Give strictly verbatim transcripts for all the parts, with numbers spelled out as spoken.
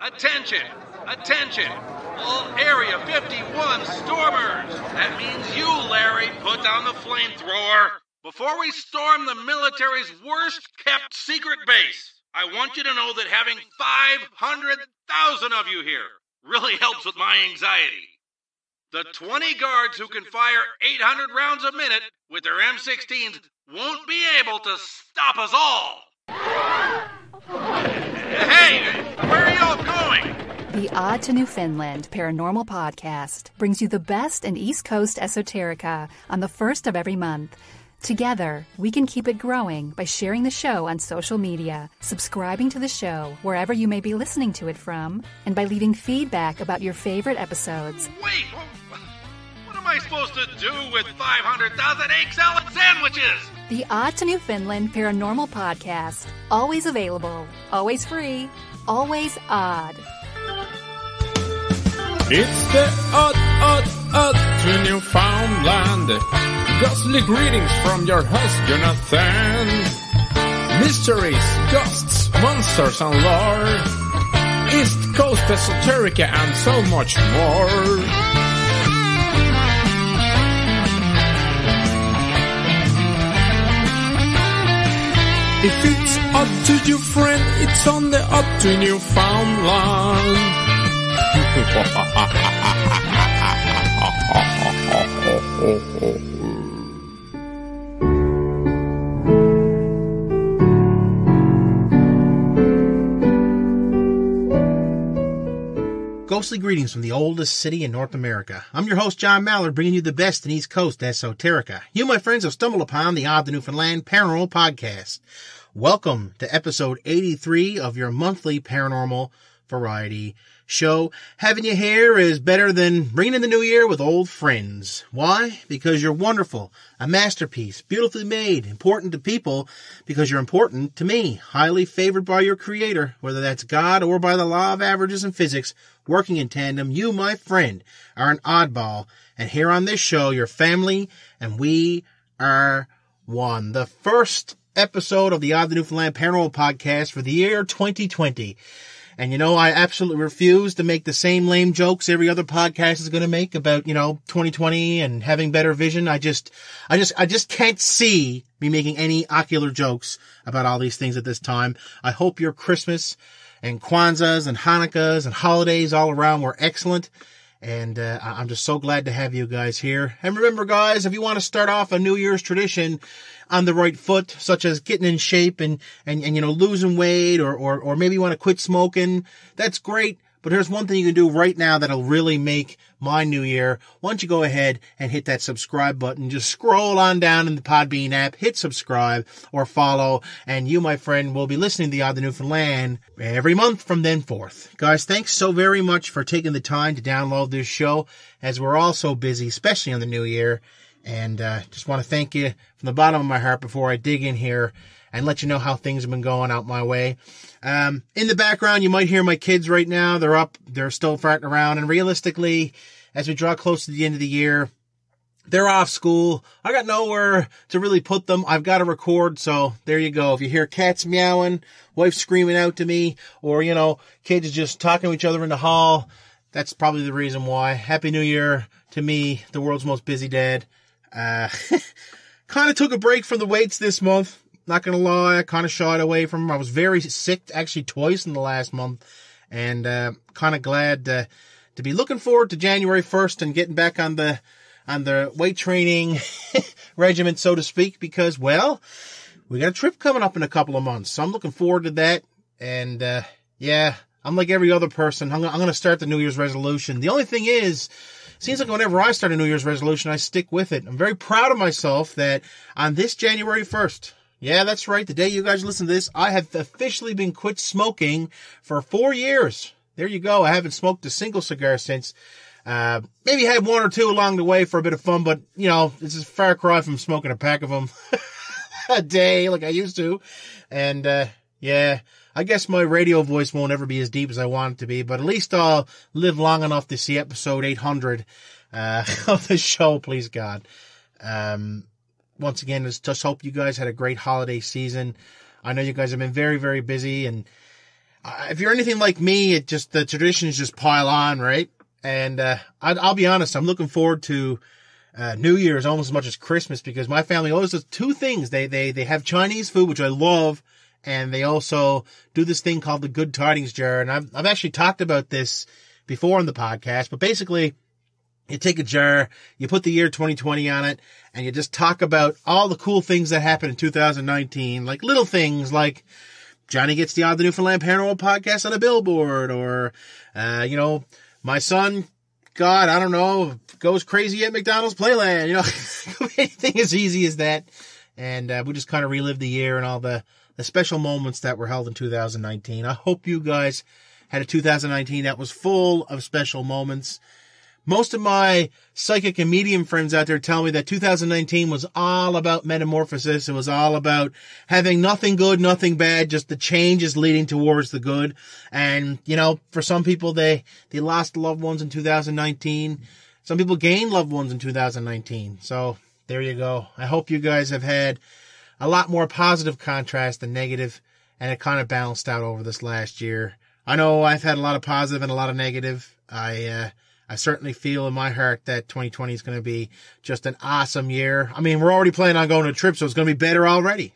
Attention! Attention! All Area fifty-one stormers! That means you, Larry, put down the flamethrower. Before we storm the military's worst-kept secret base, I want you to know that having five hundred thousand of you here really helps with my anxiety. The twenty guards who can fire eight hundred rounds a minute with their M sixteens won't be able to stop us all. Hey, where are y'all going? The Odd to Newfoundland Paranormal Podcast brings you the best in East Coast esoterica on the first of every month. Together, we can keep it growing by sharing the show on social media, subscribing to the show wherever you may be listening to it from, and by leaving feedback about your favorite episodes. Wait, what am I supposed to do with five hundred thousand egg salad sandwiches? The Odd to Newfoundland Paranormal Podcast. Always available, always free, always odd. It's the Odd, Odd, Odd to Newfoundland. Ghostly greetings from your host, Jonathan. Mysteries, ghosts, monsters, and lore. East Coast esoterica and so much more. If it's odd to you, friend, it's on the Odd to Newfoundland. Ghostly greetings from the oldest city in North America. I'm your host, John Mallard, bringing you the best in East Coast esoterica. You, my friends, have stumbled upon the Odd to Newfoundland Paranormal Podcast. Welcome to episode eighty-three of your monthly paranormal variety show. Having you here is better than bringing in the new year with old friends. Why? Because you're wonderful, a masterpiece, beautifully made, important to people, because you're important to me, highly favored by your creator, whether that's God or by the law of averages and physics, working in tandem. You, my friend, are an oddball, and here on this show, your family, and we are one. The first episode of the Odd to Newfoundland Paranormal Podcast for the year twenty twenty. And you know, I absolutely refuse to make the same lame jokes every other podcast is going to make about, you know, twenty twenty and having better vision. I just, I just, I just can't see me making any ocular jokes about all these things at this time. I hope your Christmas and Kwanzaa's and Hanukkah's and holidays all around were excellent. And uh, I'm just so glad to have you guys here. And remember, guys, if you want to start off a New Year's tradition on the right foot, such as getting in shape and, and, and you know, losing weight, or, or, or maybe you want to quit smoking, that's great. But here's one thing you can do right now that'll really make my new year. Why don't you go ahead and hit that subscribe button? Just scroll on down in the Podbean app, hit subscribe or follow, and you, my friend, will be listening to the Odd to Newfoundland every month from then forth. Guys, thanks so very much for taking the time to download this show, as we're all so busy, especially on the new year. And uh, just want to thank you from the bottom of my heart before I dig in here and let you know how things have been going out my way. Um, in the background, you might hear my kids right now. They're up. They're still farting around. And realistically, as we draw close to the end of the year, they're off school. I got nowhere to really put them. I've got to record. So there you go. If you hear cats meowing, wife screaming out to me, or, you know, kids just talking to each other in the hall, that's probably the reason why. Happy New Year to me, the world's most busy dad. Uh, kind of took a break from the weights this month. Not going to lie, I kind of shied away from them. I was very sick, actually twice in the last month, and uh, kind of glad uh, to be looking forward to January first and getting back on the on the weight training regimen, so to speak, because, well, we got a trip coming up in a couple of months, so I'm looking forward to that. And uh, yeah, I'm like every other person. I'm, I'm going to start the New Year's resolution. The only thing is, seems like whenever I start a New Year's resolution, I stick with it. I'm very proud of myself that on this January first, yeah, that's right, the day you guys listen to this, I have officially been quit smoking for four years. There you go. I haven't smoked a single cigar since. Uh, maybe had one or two along the way for a bit of fun, but, you know, this is a far cry from smoking a pack of them a day like I used to. And, uh, yeah, I guess my radio voice won't ever be as deep as I want it to be, but at least I'll live long enough to see episode eight hundred, uh, of the show, please God. Um, once again, just, just hope you guys had a great holiday season. I know you guys have been very, very busy, and uh, if you're anything like me, it just, the traditions just pile on, right? And, uh, I, I'll be honest, I'm looking forward to, uh, New Year's almost as much as Christmas because my family always does two things. They, they, they have Chinese food, which I love. And they also do this thing called the Good Tidings Jar. And I've, I've actually talked about this before on the podcast, but basically, you take a jar, you put the year twenty twenty on it, and you just talk about all the cool things that happened in two thousand nineteen, like little things like Johnny gets the Odd the Newfoundland Paranormal podcast on a billboard, or, uh, you know, my son, God, I don't know, goes crazy at McDonald's Playland, you know, anything as easy as that. And, uh, we just kind of relive the year and all the, the special moments that were held in two thousand nineteen. I hope you guys had a two thousand nineteen that was full of special moments. Most of my psychic and medium friends out there tell me that two thousand nineteen was all about metamorphosis. It was all about having nothing good, nothing bad, just the changes leading towards the good. And, you know, for some people, they, they lost loved ones in two thousand nineteen. Some people gained loved ones in two thousand nineteen. So there you go. I hope you guys have had a lot more positive contrast than negative, and it kind of balanced out over this last year. I know I've had a lot of positive and a lot of negative. I, uh, I certainly feel in my heart that twenty twenty is going to be just an awesome year. I mean, we're already planning on going on a trip, so it's going to be better already.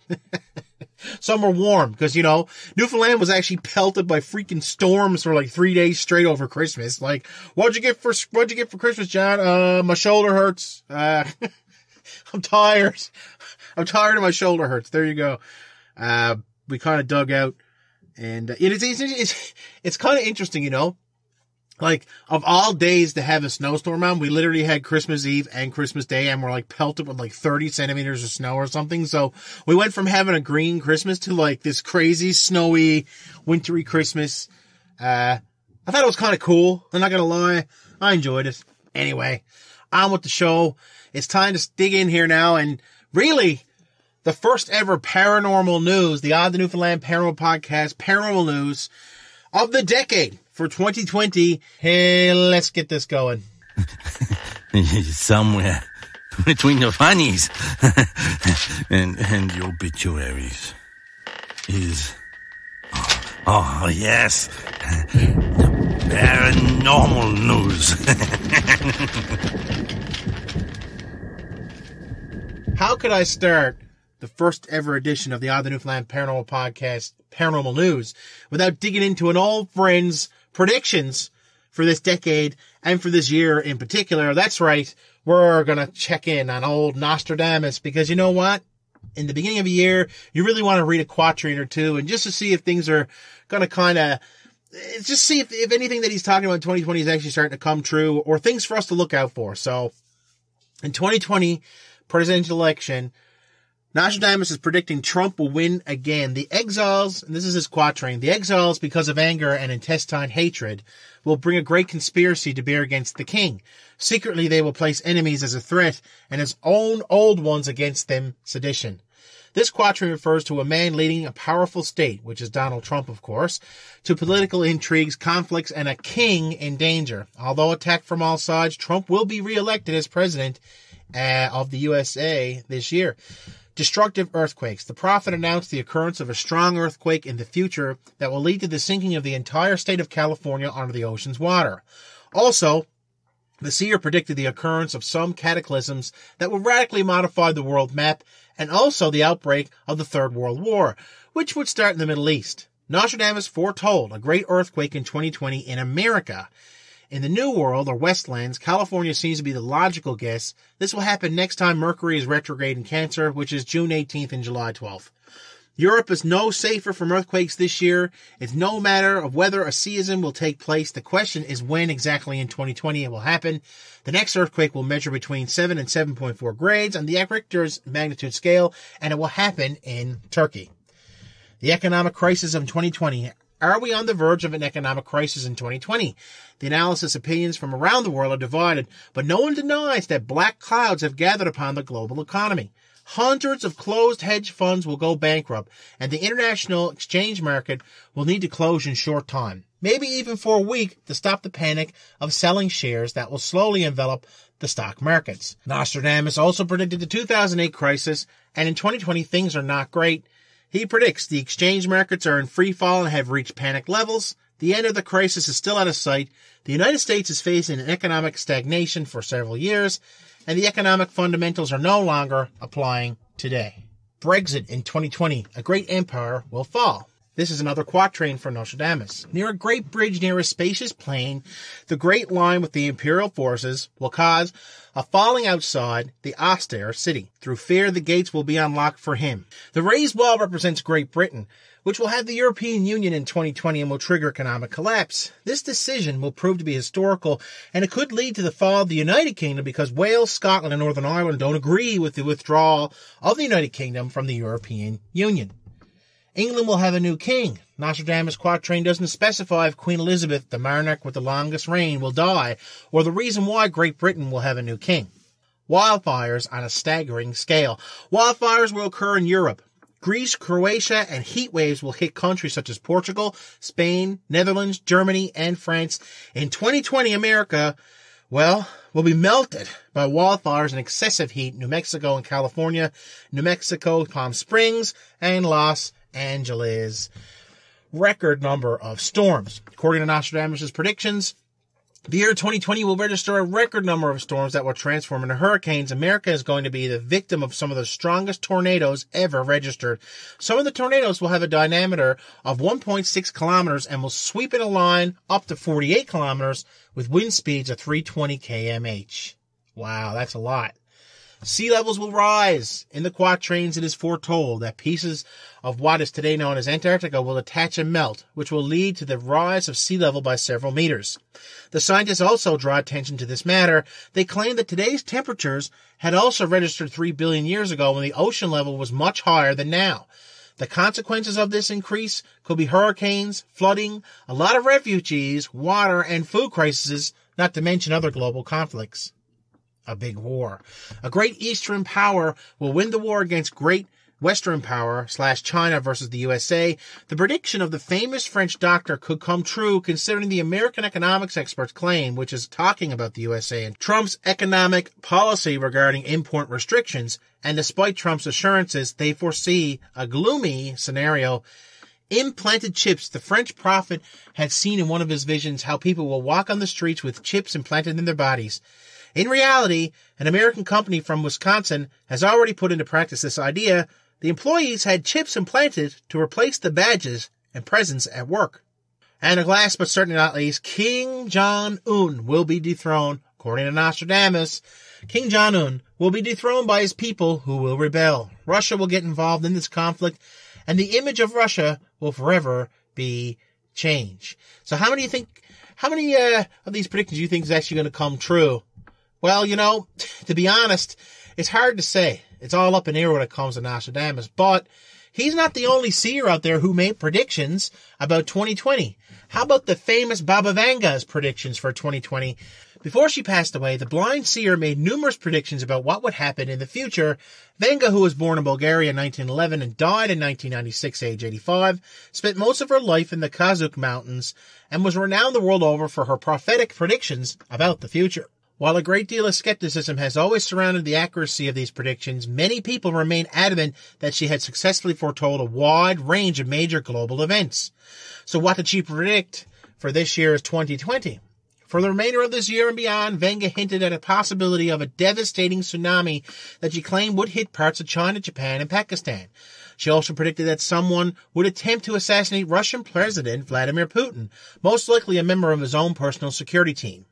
Some are warm because, you know, Newfoundland was actually pelted by freaking storms for like three days straight over Christmas. Like, what'd you get for, what'd you get for Christmas, John? Uh, my shoulder hurts. Uh, I'm tired. I'm tired and my shoulder hurts. There you go. Uh, we kind of dug out, and uh, it is, it's, it's, it's kind of interesting, you know. Like, of all days to have a snowstorm on, we literally had Christmas Eve and Christmas Day, and we're like pelted with like thirty centimeters of snow or something. So we went from having a green Christmas to like this crazy, snowy, wintry Christmas. Uh, I thought it was kind of cool. I'm not gonna lie. I enjoyed it. Anyway, on with the show. It's time to dig in here now, and really, the first ever paranormal news, the Odd the Newfoundland Paranormal Podcast, paranormal news of the decade. For twenty twenty, hey, let's get this going. Somewhere between the funnies and, and the obituaries is, oh, oh yes, the paranormal news. How could I start the first ever edition of the Odd the Newfoundland Paranormal Podcast, Paranormal News, without digging into an old friend's predictions for this decade and for this year in particular? That's right. We're going to check in on old Nostradamus because you know what? In the beginning of a year, you really want to read a quatrain or two and just to see if things are going to kind of, just see if, if anything that he's talking about in twenty twenty is actually starting to come true or things for us to look out for. So in twenty twenty presidential election, Nostradamus is predicting Trump will win again. The exiles, and this is his quatrain, the exiles, because of anger and intestine hatred, will bring a great conspiracy to bear against the king. Secretly, they will place enemies as a threat, and his own old ones against them sedition. This quatrain refers to a man leading a powerful state, which is Donald Trump, of course, to political intrigues, conflicts, and a king in danger. Although attacked from all sides, Trump will be reelected as president uh, of the U S A this year. Destructive earthquakes. The prophet announced the occurrence of a strong earthquake in the future that will lead to the sinking of the entire state of California under the ocean's water. Also, the seer predicted the occurrence of some cataclysms that will radically modify the world map and also the outbreak of the Third World War, which would start in the Middle East. Nostradamus foretold a great earthquake in twenty twenty in America. In the New World, or Westlands, California seems to be the logical guess. This will happen next time Mercury is retrograde in Cancer, which is June eighteenth and July twelfth. Europe is no safer from earthquakes this year. It's no matter of whether a seism will take place. The question is when exactly in twenty twenty it will happen. The next earthquake will measure between seven and seven point four grades on the Richter's magnitude scale, and it will happen in Turkey. The economic crisis of twenty twenty. Are we on the verge of an economic crisis in twenty twenty? The analysis opinions from around the world are divided, but no one denies that black clouds have gathered upon the global economy. Hundreds of closed hedge funds will go bankrupt, and the international exchange market will need to close in short time, maybe even for a week, to stop the panic of selling shares that will slowly envelop the stock markets. Nostradamus also predicted the two thousand eight crisis, and in twenty twenty things are not great. He predicts the exchange markets are in free fall and have reached panic levels. The end of the crisis is still out of sight. The United States is facing an economic stagnation for several years, and the economic fundamentals are no longer applying today. Brexit in twenty twenty. A great empire will fall. This is another quatrain for Nostradamus. Near a great bridge near a spacious plain, the great line with the imperial forces will cause a falling outside the austere city. Through fear, the gates will be unlocked for him. The raised wall represents Great Britain, which will have the European Union in twenty twenty and will trigger economic collapse. This decision will prove to be historical, and it could lead to the fall of the United Kingdom because Wales, Scotland, and Northern Ireland don't agree with the withdrawal of the United Kingdom from the European Union. England will have a new king. Nostradamus' quatrain doesn't specify if Queen Elizabeth, the monarch with the longest reign, will die, or the reason why Great Britain will have a new king. Wildfires on a staggering scale. Wildfires will occur in Europe. Greece, Croatia, and heat waves will hit countries such as Portugal, Spain, Netherlands, Germany, and France. In twenty twenty, America, well, will be melted by wildfires and excessive heat. New Mexico and California, New Mexico, Palm Springs, and Los Angeles. Record number of storms. According to Nostradamus' predictions, the year twenty twenty will register a record number of storms that will transform into hurricanes. America is going to be the victim of some of the strongest tornadoes ever registered. Some of the tornadoes will have a diameter of one point six kilometers and will sweep in a line up to forty-eight kilometers with wind speeds of three hundred twenty kilometers per hour. Wow, that's a lot. Sea levels will rise. In the quatrains, it is foretold that pieces of what is today known as Antarctica will attach and melt, which will lead to the rise of sea level by several meters. The scientists also draw attention to this matter. They claim that today's temperatures had also registered three billion years ago when the ocean level was much higher than now. The consequences of this increase could be hurricanes, flooding, a lot of refugees, water, and food crises, not to mention other global conflicts. A big war. A great Eastern power will win the war against great Western power slash China versus the U S A. The prediction of the famous French doctor could come true considering the American economics experts claim, which is talking about the U S A and Trump's economic policy regarding import restrictions. And despite Trump's assurances, they foresee a gloomy scenario. Implanted chips. The French prophet had seen in one of his visions how people will walk on the streets with chips implanted in their bodies. In reality, an American company from Wisconsin has already put into practice this idea. The employees had chips implanted to replace the badges and presents at work. And last but certainly not least, King Jong-un will be dethroned. According to Nostradamus, King Jong-un will be dethroned by his people who will rebel. Russia will get involved in this conflict, and the image of Russia will forever be changed. So how many you think, how many uh, of these predictions do you think is actually going to come true? Well, you know, to be honest, it's hard to say. It's all up in the air when it comes to Nostradamus. But he's not the only seer out there who made predictions about twenty twenty. How about the famous Baba Vanga's predictions for twenty twenty? Before she passed away, the blind seer made numerous predictions about what would happen in the future. Vanga, who was born in Bulgaria in nineteen eleven and died in nineteen ninety-six, age eighty-five, spent most of her life in the Kazakh mountains and was renowned the world over for her prophetic predictions about the future. While a great deal of skepticism has always surrounded the accuracy of these predictions, many people remain adamant that she had successfully foretold a wide range of major global events. So what did she predict for this year's twenty twenty? For the remainder of this year and beyond, Vanga hinted at a possibility of a devastating tsunami that she claimed would hit parts of China, Japan, and Pakistan. She also predicted that someone would attempt to assassinate Russian President Vladimir Putin, most likely a member of his own personal security team.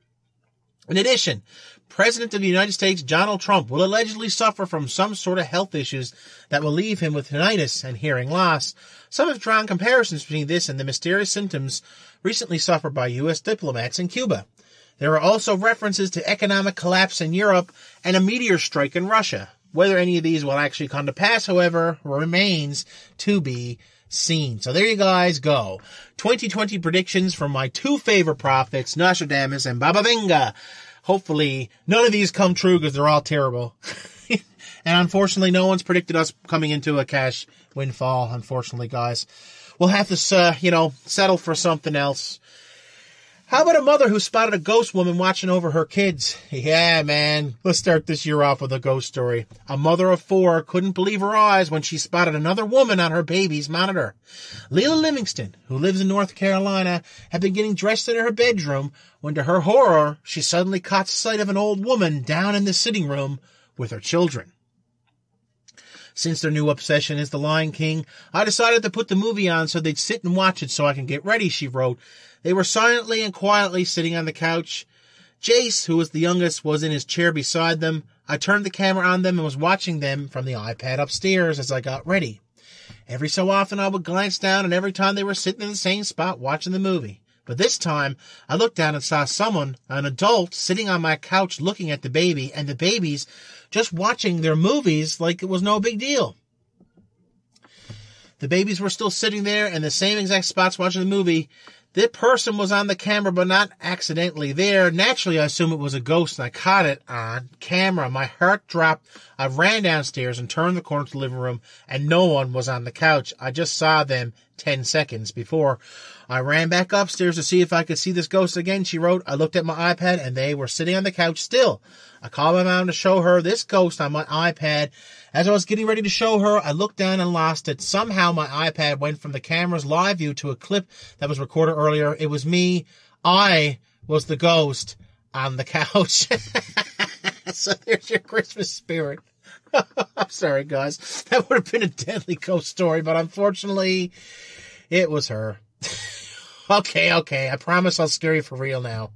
In addition, President of the United States Donald Trump will allegedly suffer from some sort of health issues that will leave him with tinnitus and hearing loss. Some have drawn comparisons between this and the mysterious symptoms recently suffered by U S diplomats in Cuba. There are also references to economic collapse in Europe and a meteor strike in Russia. Whether any of these will actually come to pass, however, remains to be seen. So there you guys go. twenty twenty predictions from my two favorite prophets, Nostradamus and Baba Vanga. Hopefully, none of these come true because they're all terrible. And unfortunately, no one's predicted us coming into a cash windfall, unfortunately, guys. We'll have to, uh, you know, settle for something else. How about a mother who spotted a ghost woman watching over her kids? Yeah, man. Let's start this year off with a ghost story. A mother of four couldn't believe her eyes when she spotted another woman on her baby's monitor. Leila Livingston, who lives in North Carolina, had been getting dressed in her bedroom when, to her horror, she suddenly caught sight of an old woman down in the sitting room with her children. Since their new obsession is The Lion King, I decided to put the movie on so they'd sit and watch it so I can get ready, she wrote. They were silently and quietly sitting on the couch. Jace, who was the youngest, was in his chair beside them. I turned the camera on them and was watching them from the iPad upstairs as I got ready. Every so often I would glance down, and every time they were sitting in the same spot watching the movie. But this time, I looked down and saw someone, an adult, sitting on my couch looking at the baby, and the babies just watching their movies like it was no big deal. The babies were still sitting there in the same exact spots watching the movie. This person was on the camera, but not accidentally there. Naturally, I assumed it was a ghost, and I caught it on camera. My heart dropped. I ran downstairs and turned the corner to the living room, and no one was on the couch. I just saw them ten seconds before. I ran back upstairs to see if I could see this ghost again, she wrote. I looked at my iPad, and they were sitting on the couch still. I called my mom to show her this ghost on my iPad. As I was getting ready to show her, I looked down and lost it. Somehow my iPad went from the camera's live view to a clip that was recorded earlier. It was me. I was the ghost on the couch. So there's your Christmas spirit. I'm sorry, guys. That would have been a deadly ghost story, but unfortunately, it was her. Okay, okay. I promise I'll scare you for real now.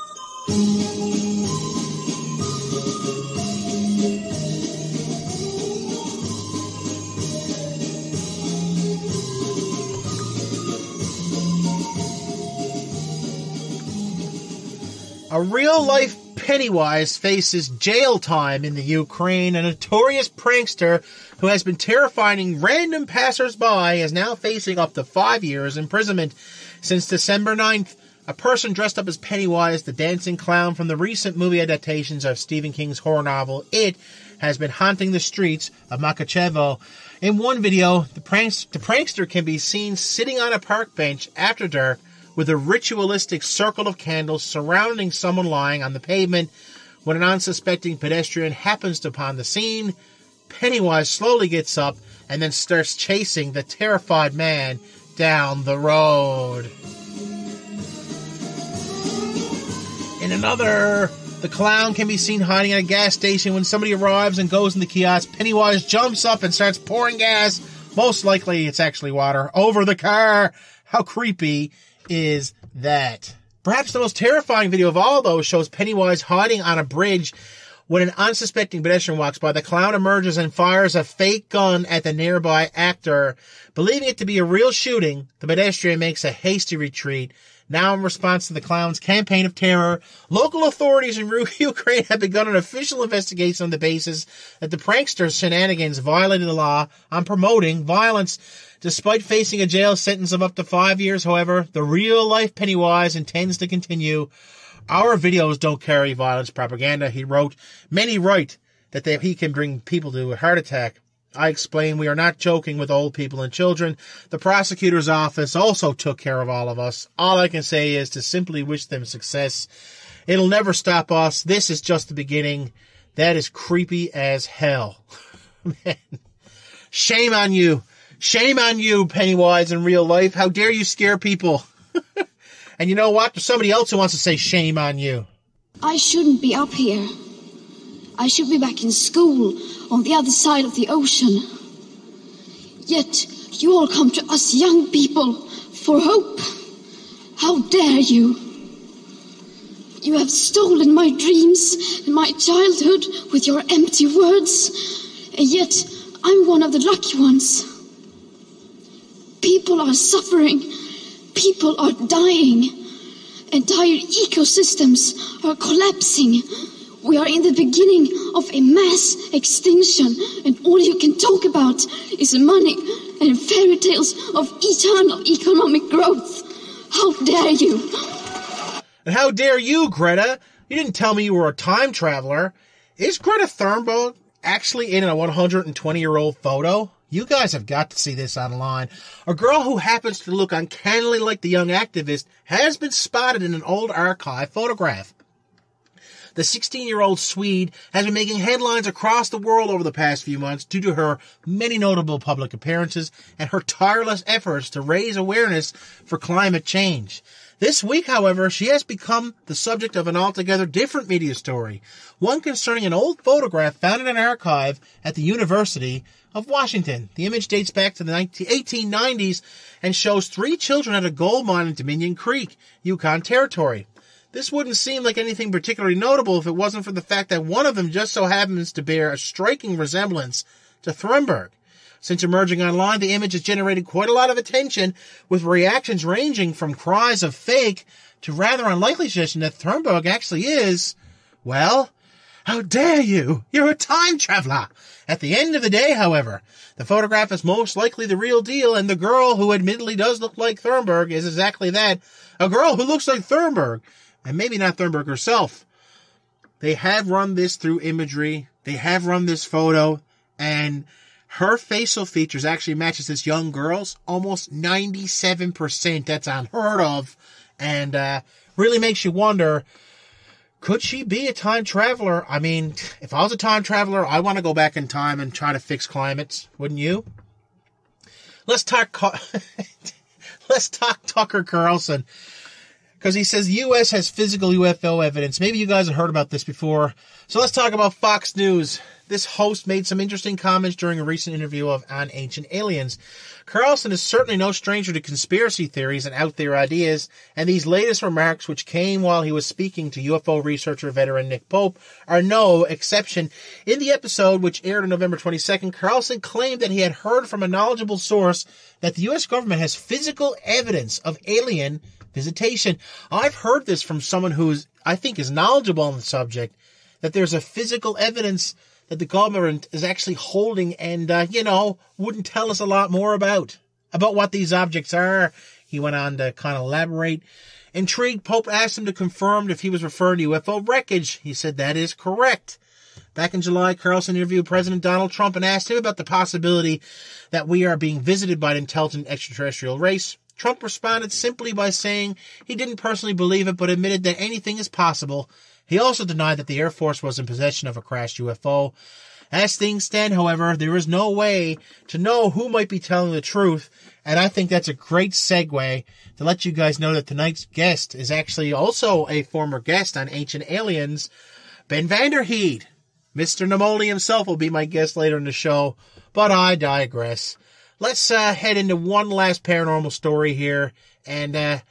A real-life Pennywise faces jail time in the Ukraine. A notorious prankster who has been terrifying random passers-by is now facing up to five years imprisonment. Since December ninth, a person dressed up as Pennywise, the dancing clown from the recent movie adaptations of Stephen King's horror novel It, has been haunting the streets of Makachevo. In one video, the, pranks- the prankster can be seen sitting on a park bench after dark with a ritualistic circle of candles surrounding someone lying on the pavement. When an unsuspecting pedestrian happens upon the scene, Pennywise slowly gets up and then starts chasing the terrified man down the road. In another, the clown can be seen hiding at a gas station. When somebody arrives and goes in the kiosk, Pennywise jumps up and starts pouring gas, most likely it's actually water, over the car. How creepy is that? Perhaps the most terrifying video of all, though, shows Pennywise hiding on a bridge. When an unsuspecting pedestrian walks by, the clown emerges and fires a fake gun at the nearby actor. Believing it to be a real shooting, the pedestrian makes a hasty retreat. Now, in response to the clown's campaign of terror, local authorities in Ukraine have begun an official investigation on the basis that the prankster's shenanigans violated the law on promoting violence. Despite facing a jail sentence of up to five years, however, the real-life Pennywise intends to continue. Our videos don't carry violence propaganda, he wrote. Many write that they, he can bring people to a heart attack. I explain we are not joking with old people and children. The prosecutor's office also took care of all of us. All I can say is to simply wish them success. It'll never stop us. This is just the beginning. That is creepy as hell. Man. Shame on you. Shame on you, Pennywise, in real life. How dare you scare people? And you know what? There's somebody else who wants to say shame on you. I shouldn't be up here. I should be back in school on the other side of the ocean. Yet you all come to us young people for hope. How dare you? You have stolen my dreams and my childhood with your empty words. And yet I'm one of the lucky ones. People are suffering. People are dying. Entire ecosystems are collapsing. We are in the beginning of a mass extinction, and all you can talk about is money and fairy tales of eternal economic growth. How dare you? And how dare you, Greta? You didn't tell me you were a time traveler. Is Greta Thunburg actually in a one hundred twenty-year-old photo? You guys have got to see this online. A girl who happens to look uncannily like the young activist has been spotted in an old archive photograph. The sixteen-year-old Swede has been making headlines across the world over the past few months due to her many notable public appearances and her tireless efforts to raise awareness for climate change. This week, however, she has become the subject of an altogether different media story, one concerning an old photograph found in an archive at the University of Washington. The image dates back to the eighteen nineties and shows three children at a gold mine in Dominion Creek, Yukon Territory. This wouldn't seem like anything particularly notable if it wasn't for the fact that one of them just so happens to bear a striking resemblance to Thunburg. Since emerging online, the image has generated quite a lot of attention, with reactions ranging from cries of fake to rather unlikely suggestion that Thunburg actually is, well, how dare you? You're a time traveler. At the end of the day, however, the photograph is most likely the real deal, and the girl who admittedly does look like Thunburg is exactly that, a girl who looks like Thunburg, and maybe not Thunburg herself. They have run this through imagery, they have run this photo, and her facial features actually matches this young girl's almost ninety-seven percent. That's unheard of, and uh, really makes you wonder, could she be a time traveler? I mean, if I was a time traveler, I want to go back in time and try to fix climates, wouldn't you? Let's talk, let's talk Tucker Carlson, because he says the U S has physical U F O evidence. Maybe you guys have heard about this before. So let's talk about Fox News. This host made some interesting comments during a recent interview of on Ancient Aliens. Carlson is certainly no stranger to conspiracy theories and out there ideas, and these latest remarks, which came while he was speaking to U F O researcher veteran Nick Pope, are no exception. In the episode, which aired on November twenty-second, Carlson claimed that he had heard from a knowledgeable source that the U S government has physical evidence of alien visitation. I've heard this from someone who is, I think, is knowledgeable on the subject, that there's a physical evidence that the government is actually holding and, uh, you know, wouldn't tell us a lot more about, about what these objects are. He went on to kind of elaborate. Intrigued, Pope asked him to confirm if he was referring to U F O wreckage. He said that is correct. Back in July, Carlson interviewed President Donald Trump and asked him about the possibility that we are being visited by an intelligent extraterrestrial race. Trump responded simply by saying he didn't personally believe it, but admitted that anything is possible. He also denied that the Air Force was in possession of a crashed U F O. As things stand, however, there is no way to know who might be telling the truth, and I think that's a great segue to let you guys know that tonight's guest is actually also a former guest on Ancient Aliens, Ben Vanderheed. Mister Nomoli himself will be my guest later in the show, but I digress. Let's uh, head into one last paranormal story here, and uh,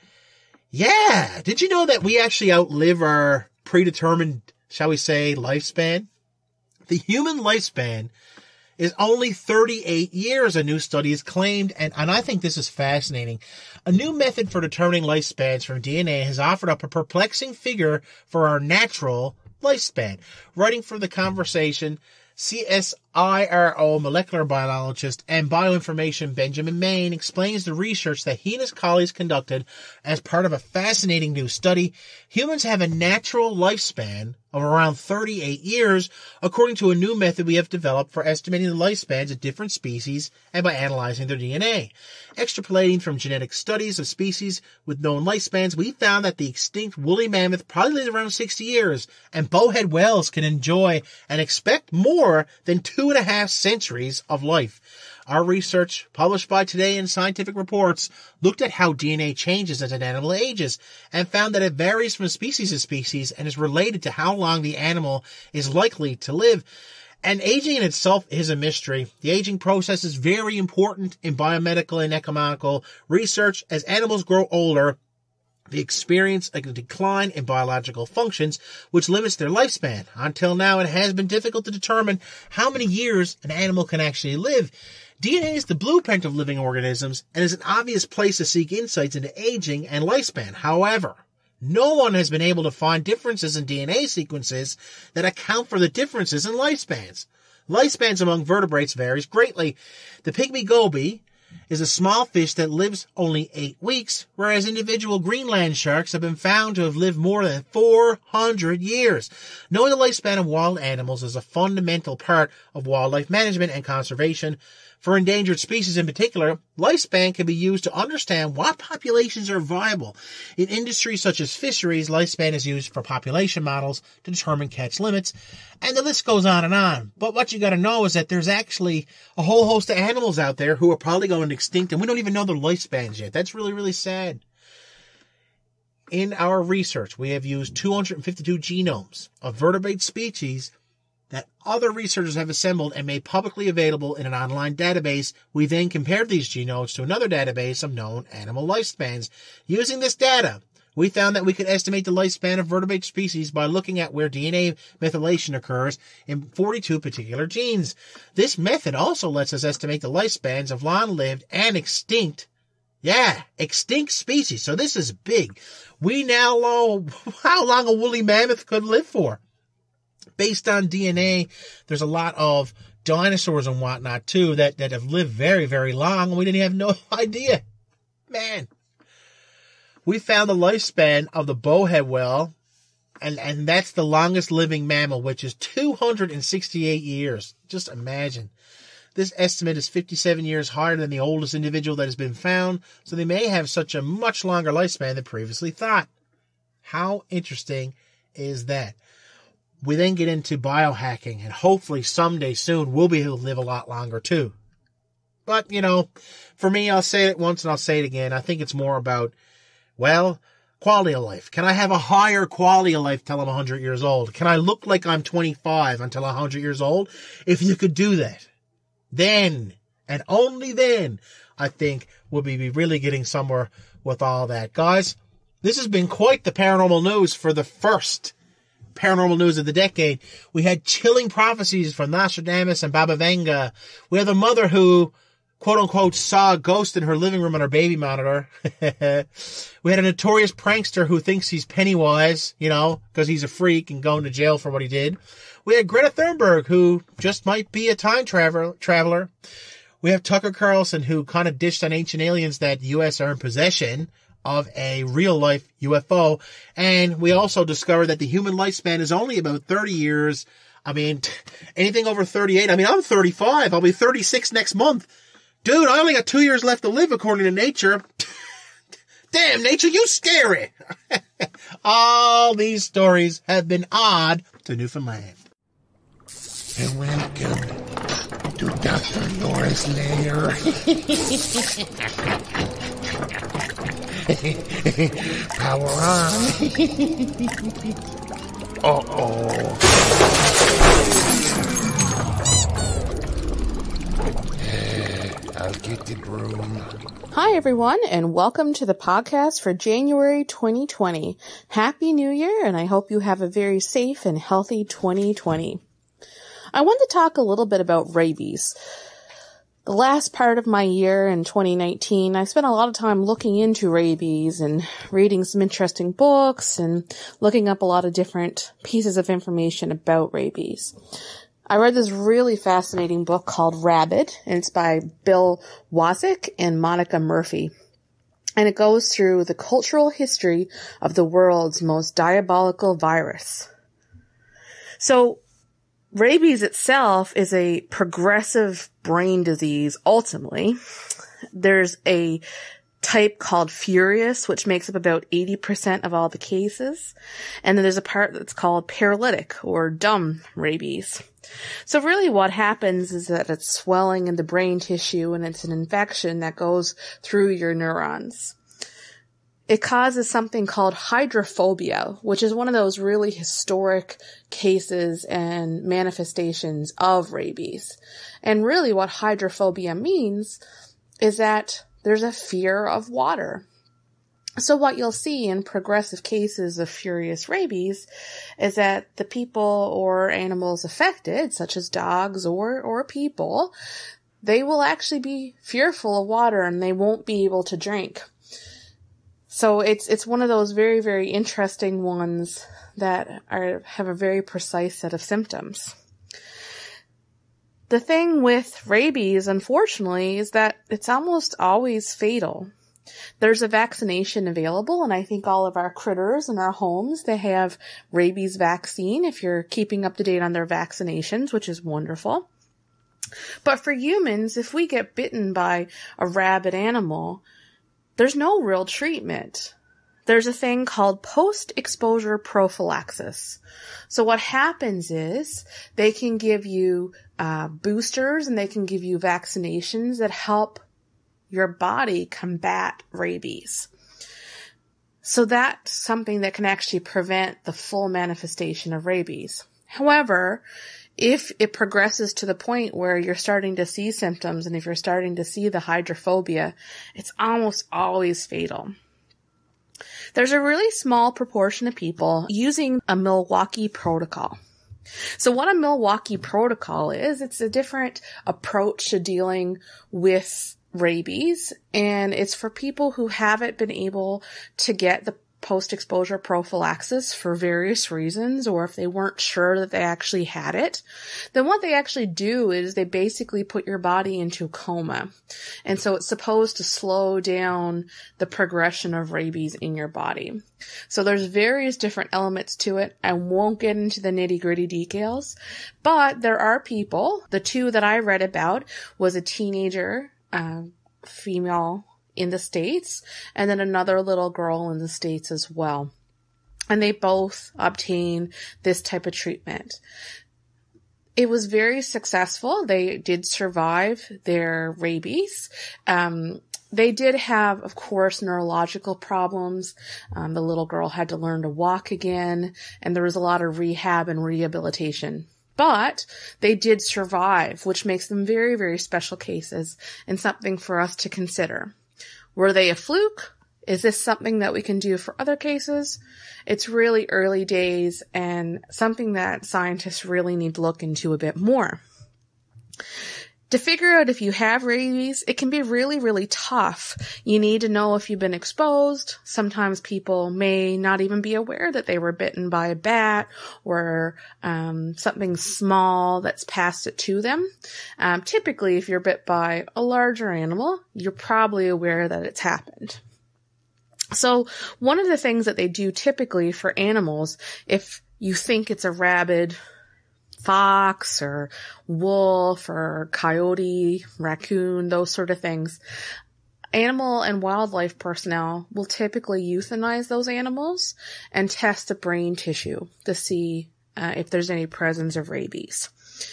yeah, did you know that we actually outlive our predetermined, shall we say, lifespan? The human lifespan is only thirty-eight years, a new study has claimed, and, and I think this is fascinating. A new method for determining lifespans from D N A has offered up a perplexing figure for our natural lifespan. Writing for The Conversation, C S I R O molecular biologist and bioinformation Benjamin Main explains the research that he and his colleagues conducted as part of a fascinating new study. Humans have a natural lifespan of around thirty-eight years, according to a new method we have developed for estimating the lifespans of different species and by analyzing their D N A. Extrapolating from genetic studies of species with known lifespans, we found that the extinct woolly mammoth probably lives around sixty years, and bowhead whales can enjoy and expect more than two and a half centuries of life. Our research, published by Today in Scientific Reports, looked at how D N A changes as an animal ages and found that it varies from species to species and is related to how long the animal is likely to live. And aging in itself is a mystery. The aging process is very important in biomedical and economical research. As animals grow older, they experience a decline in biological functions, which limits their lifespan. Until now, it has been difficult to determine how many years an animal can actually live. D N A is the blueprint of living organisms and is an obvious place to seek insights into aging and lifespan. However, no one has been able to find differences in D N A sequences that account for the differences in lifespans. Lifespans among vertebrates varies greatly. The pygmy goby is a small fish that lives only eight weeks, whereas individual Greenland sharks have been found to have lived more than four hundred years. Knowing the lifespan of wild animals is a fundamental part of wildlife management and conservation. For endangered species in particular, lifespan can be used to understand what populations are viable. In industries such as fisheries, lifespan is used for population models to determine catch limits, and the list goes on and on. But what you gotta know is that there's actually a whole host of animals out there who are probably going extinct, and we don't even know their lifespans yet. That's really, really sad. In our research, we have used two hundred fifty-two genomes of vertebrate species that other researchers have assembled and made publicly available in an online database. We then compared these genomes to another database of known animal lifespans. Using this data, we found that we could estimate the lifespan of vertebrate species by looking at where D N A methylation occurs in forty-two particular genes. This method also lets us estimate the lifespans of long-lived and extinct, yeah, extinct species. So this is big. We now know how long a woolly mammoth could live for. Based on D N A, there's a lot of dinosaurs and whatnot, too, that, that have lived very, very long, and we didn't have no idea. Man. We found the lifespan of the bowhead whale, and, and that's the longest living mammal, which is two hundred sixty-eight years. Just imagine. This estimate is fifty-seven years higher than the oldest individual that has been found, so they may have such a much longer lifespan than previously thought. How interesting is that? We then get into biohacking, and hopefully someday soon we'll be able to live a lot longer too. But, you know, for me, I'll say it once and I'll say it again. I think it's more about, well, quality of life. Can I have a higher quality of life till I'm one hundred years old? Can I look like I'm twenty-five until I'm one hundred years old? If you could do that, then, and only then, I think we'll be really getting somewhere with all that. Guys, this has been quite the paranormal news for the first paranormal news of the decade. We had chilling prophecies from Nostradamus and Baba Vanga. We had a mother who, quote unquote, saw a ghost in her living room on her baby monitor. We had a notorious prankster who thinks he's Pennywise, you know, because he's a freak and going to jail for what he did. We had Greta Thunburg, who just might be a time traveler. traveler. We have Tucker Carlson, who kind of dished on ancient aliens that the U S are in possession of a real-life U F O. And we also discovered that the human lifespan is only about thirty years. I mean, anything over thirty-eight. I mean, I'm thirty-five. I'll be thirty-six next month. Dude, I only got two years left to live according to nature. Damn, nature, you scary. All these stories have been odd to Newfoundland. And welcome to Doctor Laura's lair. Power on. Uh-oh. I'll get the broom. Hi, everyone, and welcome to the podcast for January twenty twenty. Happy New Year, and I hope you have a very safe and healthy twenty twenty. I want to talk a little bit about rabies. The last part of my year in twenty nineteen, I spent a lot of time looking into rabies and reading some interesting books and looking up a lot of different pieces of information about rabies. I read this really fascinating book called Rabies, and it's by Bill Wazik and Monica Murphy. And it goes through the cultural history of the world's most diabolical virus. So, rabies itself is a progressive brain disease, ultimately. There's a type called furious, which makes up about eighty percent of all the cases. And then there's a part that's called paralytic or dumb rabies. So really what happens is that it's swelling in the brain tissue and it's an infection that goes through your neurons. It causes something called hydrophobia, which is one of those really historic cases and manifestations of rabies. And really what hydrophobia means is that there's a fear of water. So what you'll see in progressive cases of furious rabies is that the people or animals affected, such as dogs or, or people, they will actually be fearful of water and they won't be able to drink. So it's it's one of those very, very interesting ones that are have a very precise set of symptoms. The thing with rabies, unfortunately, is that it's almost always fatal. There's a vaccination available, and I think all of our critters in our homes, they have rabies vaccine if you're keeping up to date on their vaccinations, which is wonderful. But for humans, if we get bitten by a rabid animal, there's no real treatment. There's a thing called post-exposure prophylaxis. So what happens is they can give you uh, boosters and they can give you vaccinations that help your body combat rabies. So that's something that can actually prevent the full manifestation of rabies. However, if it progresses to the point where you're starting to see symptoms and if you're starting to see the hydrophobia, it's almost always fatal. There's a really small proportion of people using a Milwaukee protocol. So what a Milwaukee protocol is, it's a different approach to dealing with rabies, and it's for people who haven't been able to get the post-exposure prophylaxis for various reasons, or if they weren't sure that they actually had it. Then what they actually do is they basically put your body into a coma. And so it's supposed to slow down the progression of rabies in your body. So there's various different elements to it. I won't get into the nitty-gritty details, but there are people. The two that I read about was a teenager, uh, female in the States, and then another little girl in the States as well. And they both obtained this type of treatment. It was very successful. They did survive their rabies. Um, they did have, of course, neurological problems. Um, the little girl had to learn to walk again, and there was a lot of rehab and rehabilitation. But they did survive, which makes them very, very special cases and something for us to consider. Were they a fluke? Is this something that we can do for other cases? It's really early days and something that scientists really need to look into a bit more. To figure out if you have rabies, it can be really, really tough. You need to know if you've been exposed. Sometimes people may not even be aware that they were bitten by a bat or um, something small that's passed it to them. Um, typically, if you're bit by a larger animal, you're probably aware that it's happened. So one of the things that they do typically for animals, if you think it's a rabid fox or wolf or coyote, raccoon, those sort of things, animal and wildlife personnel will typically euthanize those animals and test the brain tissue to see uh, if there's any presence of rabies.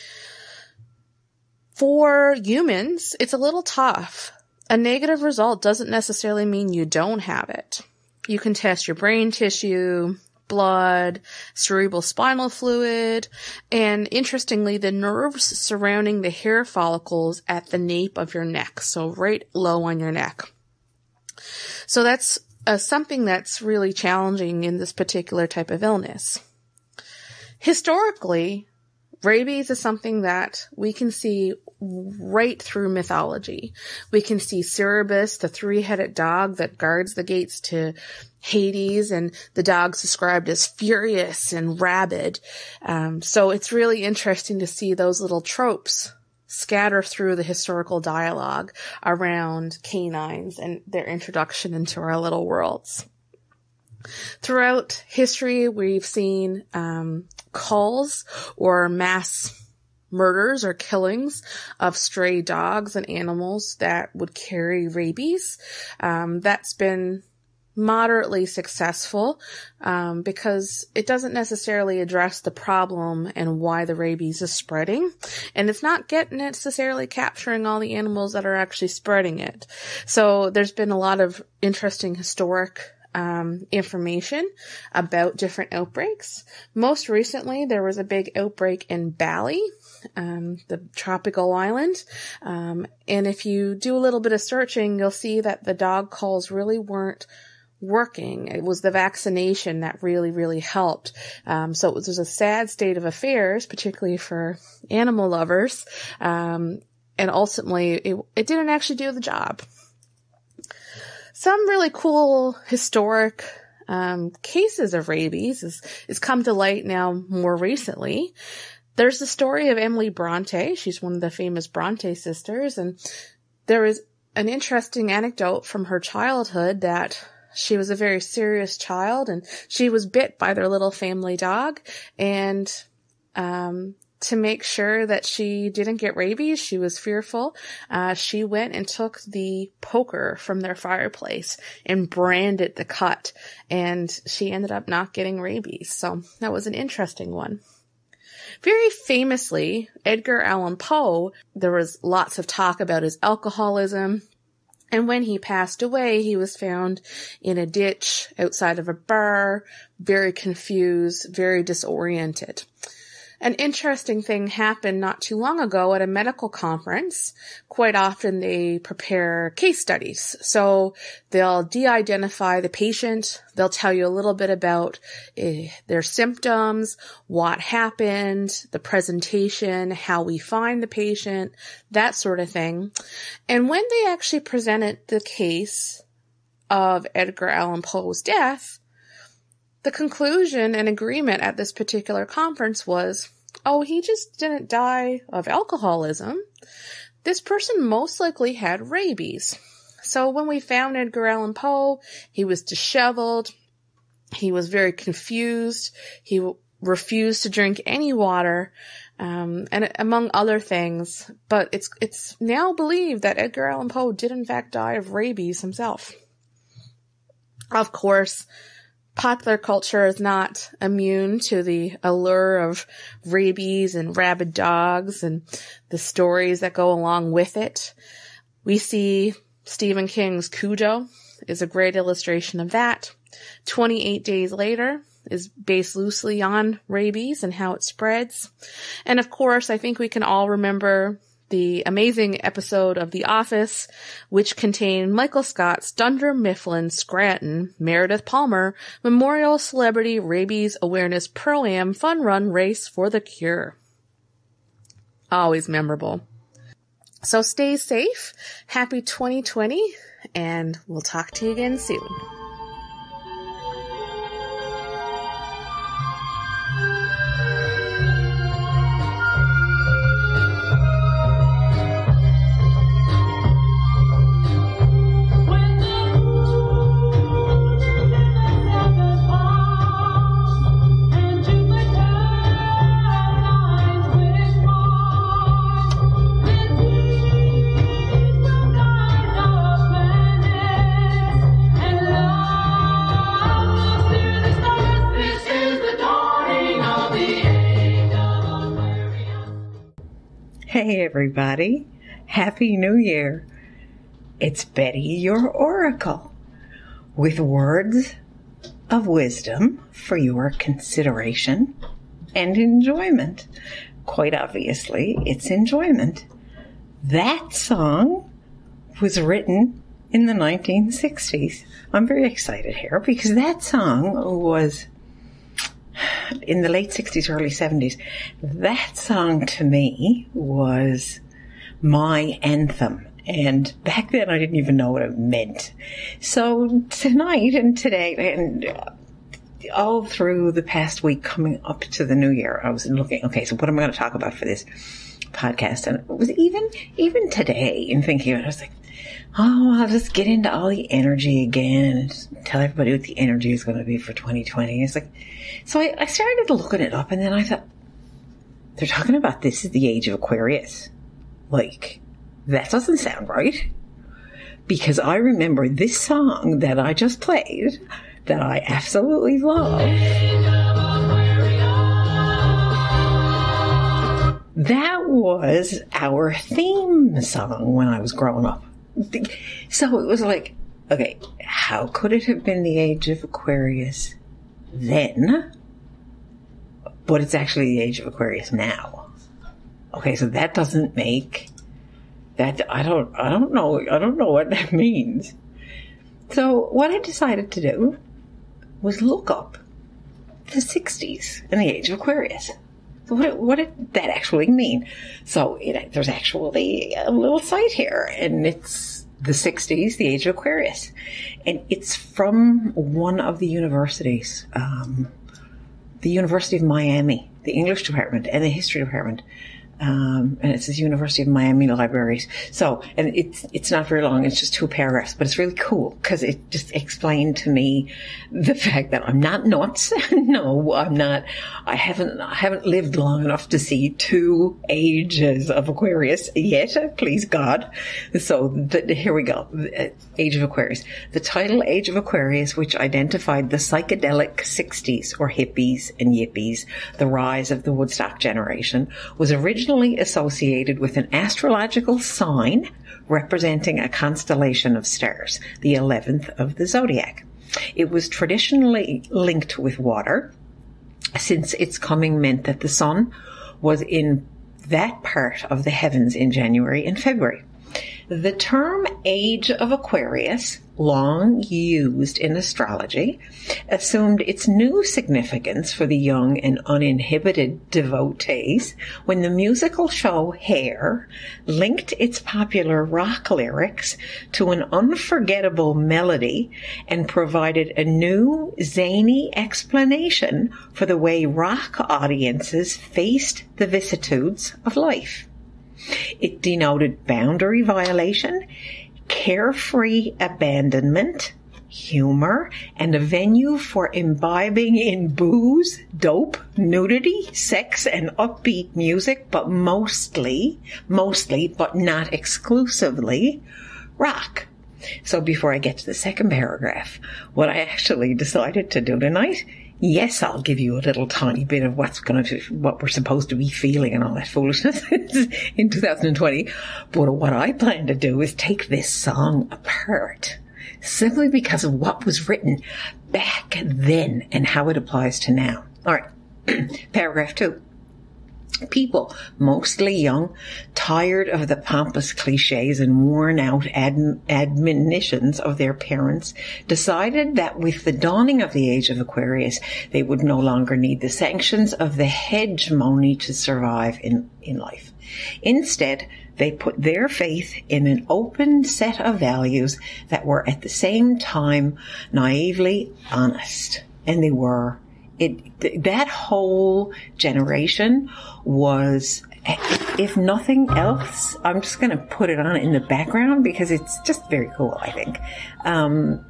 For humans, it's a little tough. A negative result doesn't necessarily mean you don't have it. You can test your brain tissue, blood, cerebral spinal fluid, and interestingly, the nerves surrounding the hair follicles at the nape of your neck, so right low on your neck. So that's uh, something that's really challenging in this particular type of illness. Historically, rabies is something that we can see right through mythology. We can see Cerberus, the three-headed dog that guards the gates to Hades, and the dog's described as furious and rabid. Um, so it's really interesting to see those little tropes scatter through the historical dialogue around canines and their introduction into our little worlds. Throughout history, we've seen um, culls or mass murders or killings of stray dogs and animals that would carry rabies. Um, that's been moderately successful um, because it doesn't necessarily address the problem and why the rabies is spreading, and it's not getting necessarily capturing all the animals that are actually spreading it. So there's been a lot of interesting historic Um, information about different outbreaks. Most recently, there was a big outbreak in Bali, um, the tropical island. Um, and if you do a little bit of searching, you'll see that the dog calls really weren't working. It was the vaccination that really, really helped. Um, so it was, it was a sad state of affairs, particularly for animal lovers. Um, and ultimately, it, it didn't actually do the job. Some really cool historic um, cases of rabies is, is come to light now more recently. There's the story of Emily Bronte. She's one of the famous Bronte sisters, and there is an interesting anecdote from her childhood that she was a very serious child, and she was bit by their little family dog, and um, to make sure that she didn't get rabies, she was fearful, uh, she went and took the poker from their fireplace and branded the cut, and she ended up not getting rabies. So that was an interesting one. Very famously, Edgar Allan Poe, there was lots of talk about his alcoholism. And when he passed away, he was found in a ditch outside of a bar, very confused, very disoriented. An interesting thing happened not too long ago at a medical conference. Quite often they prepare case studies. So they'll de-identify the patient. They'll tell you a little bit about uh, their symptoms, what happened, the presentation, how we find the patient, that sort of thing. And when they actually presented the case of Edgar Allan Poe's death, the conclusion and agreement at this particular conference was, oh, he just didn't die of alcoholism. This person most likely had rabies. So when we found Edgar Allan Poe, he was disheveled. He was very confused. He w- refused to drink any water, um, and among other things. But it's it's now believed that Edgar Allan Poe did in fact die of rabies himself. Of course, popular culture is not immune to the allure of rabies and rabid dogs and the stories that go along with it. We see Stephen King's Cujo is a great illustration of that. twenty-eight Days Later is based loosely on rabies and how it spreads. And of course, I think we can all remember the amazing episode of The Office, which contained Michael Scott's Dunder Mifflin Scranton Meredith Palmer Memorial Celebrity Rabies Awareness Pro-Am Fun Run Race for the Cure. Always memorable. So stay safe, happy twenty twenty, and we'll talk to you again soon. Hey everybody, Happy New Year. It's Betty, your Oracle, with words of wisdom for your consideration and enjoyment. Quite obviously, it's enjoyment. That song was written in the nineteen sixties. I'm very excited here because that song was in the late sixties, early seventies. That song to me was my anthem. And back then I didn't even know what it meant. So tonight and today and all through the past week coming up to the new year, I was looking, okay, so what am I going to talk about for this podcast? And it was even, even today in thinking about it, I was like, oh, I'll just get into all the energy again and just tell everybody what the energy is going to be for twenty twenty. It's like, so I, I started looking it up and then I thought, they're talking about this is the age of Aquarius. Like, that doesn't sound right. Because I remember this song that I just played that I absolutely love. That was our theme song when I was growing up. So it was like, okay, how could it have been the age of Aquarius then, but it's actually the age of Aquarius now? Okay, so that doesn't make that, I don't, I don't know, I don't know what that means. So what I decided to do was look up the sixties and the age of Aquarius. So what, what did that actually mean? So it, there's actually a little site here, and it's the sixties, the age of Aquarius. And it's from one of the universities, um, the University of Miami, the English department and the history department. Um, and it's the University of Miami Libraries. So, and it's, it's not very long. It's just two paragraphs, but it's really cool because it just explained to me the fact that I'm not nuts. No, I'm not. I haven't, I haven't lived long enough to see two ages of Aquarius yet, please God. So the, here we go. Age of Aquarius. The title Age of Aquarius, which identified the psychedelic sixties or hippies and yippies, the rise of the Woodstock generation, was originally associated with an astrological sign representing a constellation of stars, the eleventh of the zodiac. It was traditionally linked with water, since its coming meant that the sun was in that part of the heavens in January and February. The term Age of Aquarius, long used in astrology, assumed its new significance for the young and uninhibited devotees when the musical show Hair linked its popular rock lyrics to an unforgettable melody and provided a new, zany explanation for the way rock audiences faced the vicissitudes of life. It denoted boundary violation, carefree abandonment, humor, and a venue for imbibing in booze, dope, nudity, sex, and upbeat music, but mostly, mostly, but not exclusively, rock. So before I get to the second paragraph, what I actually decided to do tonight, yes, I'll give you a little tiny bit of what's going to, what we're supposed to be feeling and all that foolishness in two thousand twenty. But what I plan to do is take this song apart, simply because of what was written back then and how it applies to now. All right, paragraph two. People, mostly young, tired of the pompous cliches and worn-out ad- admonitions of their parents, decided that with the dawning of the Age of Aquarius, they would no longer need the sanctions of the hegemony to survive in, in life. Instead, they put their faith in an open set of values that were at the same time naively honest. And they were. It, that whole generation was, if nothing else, I'm just going to put it on in the background because it's just very cool, I think. Um,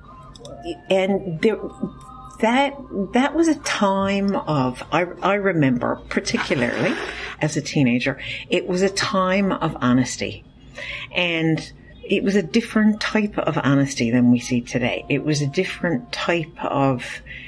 and there, that, that was a time of, I, I remember particularly as a teenager, it was a time of honesty. And it was a different type of honesty than we see today. It was a different type of,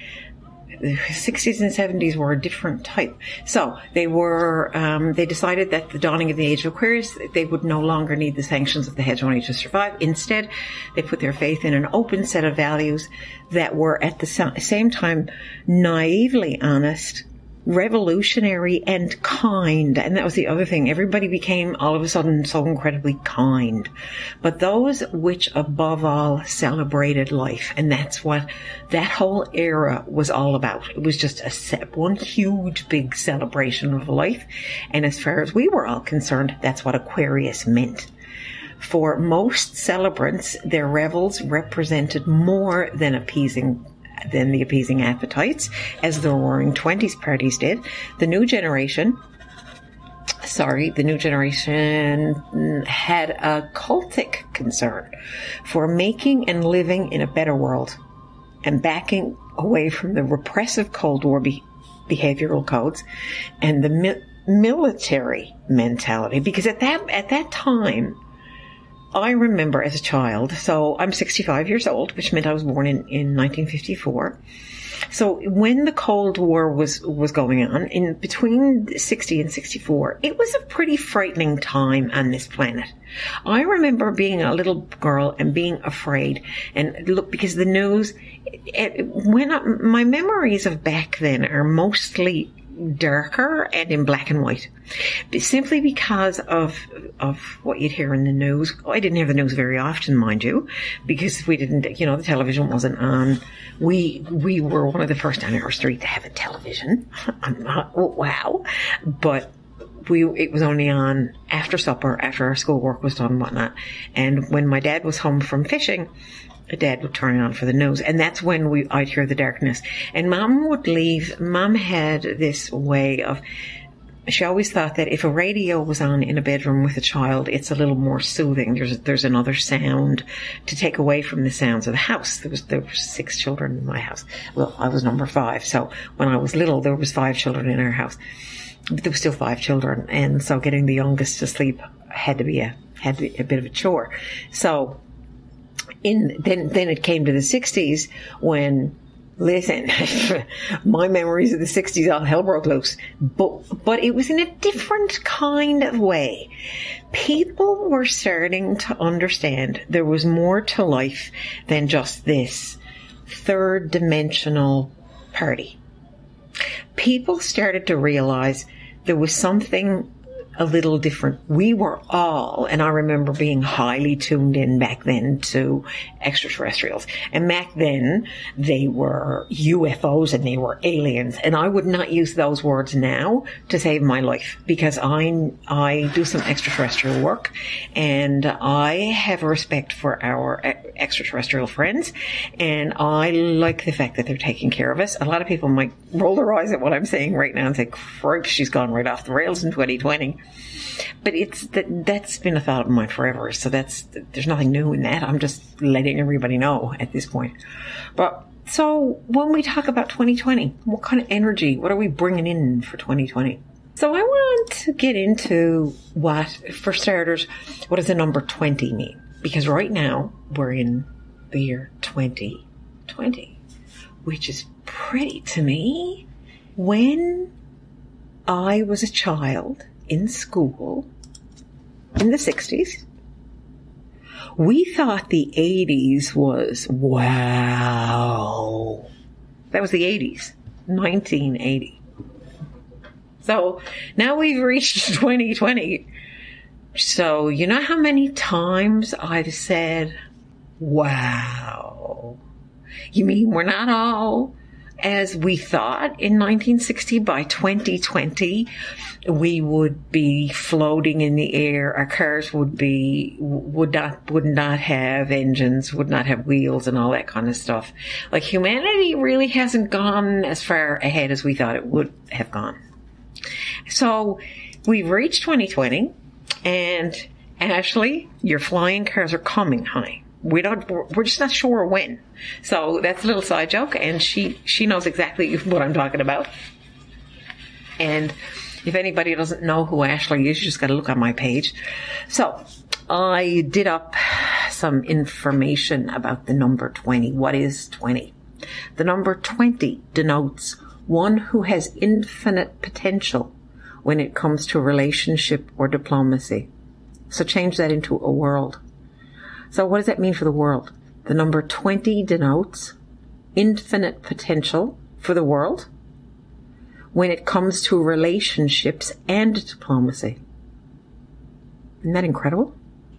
the sixties and seventies were a different type. So they were, um, they decided that the dawning of the Age of Aquarius, they would no longer need the sanctions of the hegemony to survive. Instead, they put their faith in an open set of values that were at the same time naively honest, revolutionary, and kind. And that was the other thing. Everybody became all of a sudden so incredibly kind. But those which above all celebrated life. And that's what that whole era was all about. It was just a set, one huge big celebration of life. And as far as we were all concerned, that's what Aquarius meant. For most celebrants, their revels represented more than appeasing than the appeasing appetites, as the Roaring Twenties parties did. The new generation, sorry, the new generation had a cultic concern for making and living in a better world and backing away from the repressive Cold War be- behavioral codes and the mi- military mentality. Because at that at that time, I remember as a child, so I'm sixty-five years old, which meant I was born in, in nineteen fifty-four. So when the Cold War was, was going on, in between sixty and sixty-four, it was a pretty frightening time on this planet. I remember being a little girl and being afraid, and look, because the news, it, when I, my memories of back then are mostly darker and in black and white, simply because of of what you'd hear in the news. I didn't hear the news very often, mind you, because we didn't, you know, the television wasn't on. We we were one of the first on our street to have a television. I'm not, oh, wow, but we it was only on after supper, after our schoolwork was done and whatnot. And when my dad was home from fishing, Dad would turn it on for the news, and that's when we I'd hear the darkness. And Mom would leave. Mom had this way of she always thought that if a radio was on in a bedroom with a child, it's a little more soothing. There's there's another sound to take away from the sounds of the house. There was there were six children in my house. Well, I was number five, so when I was little, there was five children in our house. But there were still five children, and so getting the youngest to sleep had to be a had to be a bit of a chore. So, in then then it came to the sixties when. Listen, my memories of the sixties, all hell broke loose. But, but it was in a different kind of way. People were starting to understand there was more to life than just this third dimensional party. People started to realize there was something a little different. We were all, and I remember being highly tuned in back then to extraterrestrials. And back then, they were U F Os and they were aliens. And I would not use those words now to save my life, because I, I do some extraterrestrial work and I have a respect for our extraterrestrial friends. And I like the fact that they're taking care of us. A lot of people might roll their eyes at what I'm saying right now and say, cripes, she's gone right off the rails in twenty twenty. But it's that that's been a thought of mine forever. So that's, there's nothing new in that. I'm just letting everybody know at this point. But so when we talk about twenty twenty, what kind of energy, what are we bringing in for twenty twenty? So I want to get into what, for starters, what does the number twenty mean? Because right now we're in the year twenty twenty, which is pretty to me. When I was a child in school in the sixties, we thought the eighties was, wow. That was the eighties, nineteen eighty. So now we've reached twenty twenty. So you know how many times I've said, wow. You mean we're not all as we thought in nineteen sixty? By twenty twenty, we would be floating in the air. Our cars would be, would not, would not have engines, would not have wheels and all that kind of stuff. Like, humanity really hasn't gone as far ahead as we thought it would have gone. So we've reached twenty twenty, and Ashley, your flying cars are coming, honey. We don't, we're just not sure when. So that's a little side joke, and she, she knows exactly what I'm talking about. And if anybody doesn't know who Ashley is, you just got to look on my page. So I did up some information about the number twenty. What is twenty? The number twenty denotes one who has infinite potential when it comes to relationship or diplomacy. So change that into a world. So what does that mean for the world? The number twenty denotes infinite potential for the world when it comes to relationships and diplomacy. Isn't that incredible?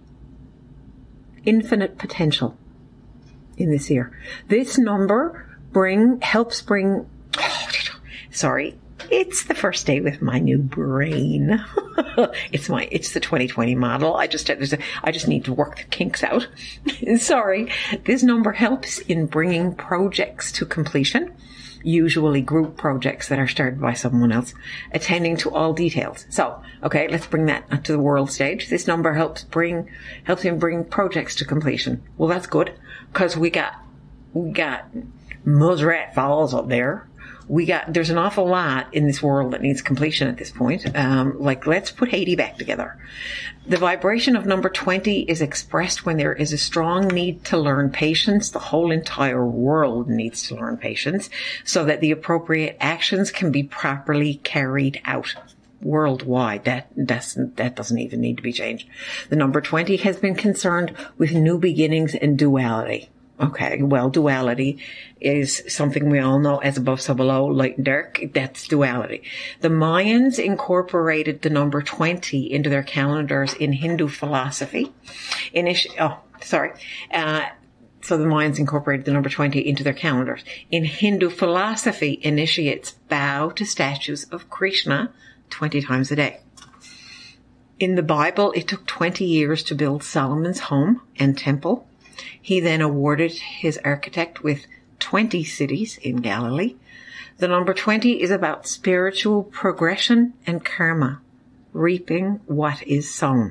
Infinite potential in this year. This number bring helps bring... Oh, sorry. It's the first day with my new brain. it's my, it's the twenty twenty model. I just, there's a, I just need to work the kinks out. Sorry. This number helps in bringing projects to completion, usually group projects that are started by someone else, attending to all details. So, okay, let's bring that to the world stage. This number helps bring, helps him bring projects to completion. Well, that's good, because we got, we got Muskrat Falls up there. We got, there's an awful lot in this world that needs completion at this point. Um, like, let's put Haiti back together. The vibration of number twenty is expressed when there is a strong need to learn patience. The whole entire world needs to learn patience so that the appropriate actions can be properly carried out worldwide. That, that's, that doesn't even need to be changed. The number twenty has been concerned with new beginnings and duality. Okay, well, duality is something we all know as above, so below, light and dark. That's duality. The Mayans incorporated the number twenty into their calendars in Hindu philosophy. Initi- oh, sorry. Uh, so the Mayans incorporated the number twenty into their calendars. In Hindu philosophy, initiates bow to statues of Krishna twenty times a day. In the Bible, it took twenty years to build Solomon's home and temple. He then awarded his architect with twenty cities in Galilee. The number twenty is about spiritual progression and karma, reaping what is sown.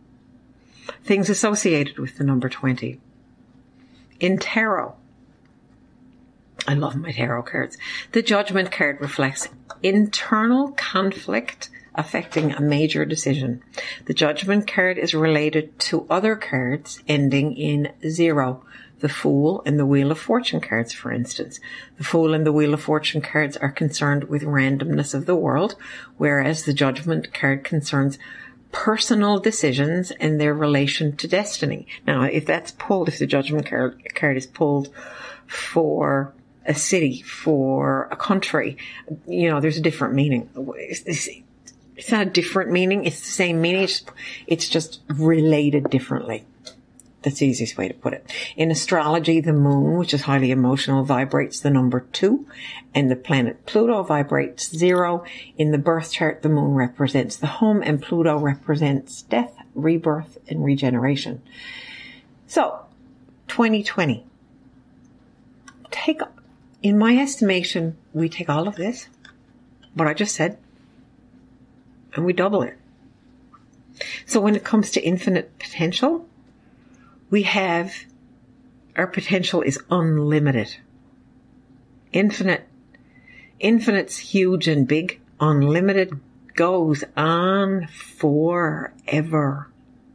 Things associated with the number twenty. In tarot, I love my tarot cards. The Judgment card reflects internal conflict affecting a major decision. The Judgment card is related to other cards ending in zero. The Fool and the Wheel of Fortune cards, for instance. The Fool and the Wheel of Fortune cards are concerned with randomness of the world, whereas the Judgment card concerns personal decisions and their relation to destiny. Now, if that's pulled, if the Judgment card, card is pulled for a city, for a country, you know, there's a different meaning. It's, it's, it's not a different meaning. It's the same meaning. It's, it's just related differently. That's the easiest way to put it. In astrology, the moon, which is highly emotional, vibrates the number two, and the planet Pluto vibrates zero. In the birth chart, the moon represents the home, and Pluto represents death, rebirth, and regeneration. So, twenty twenty. Take, in my estimation, we take all of this, what I just said, and we double it. So when it comes to infinite potential, we have, our potential is unlimited. Infinite. Infinite's huge and big. Unlimited goes on forever.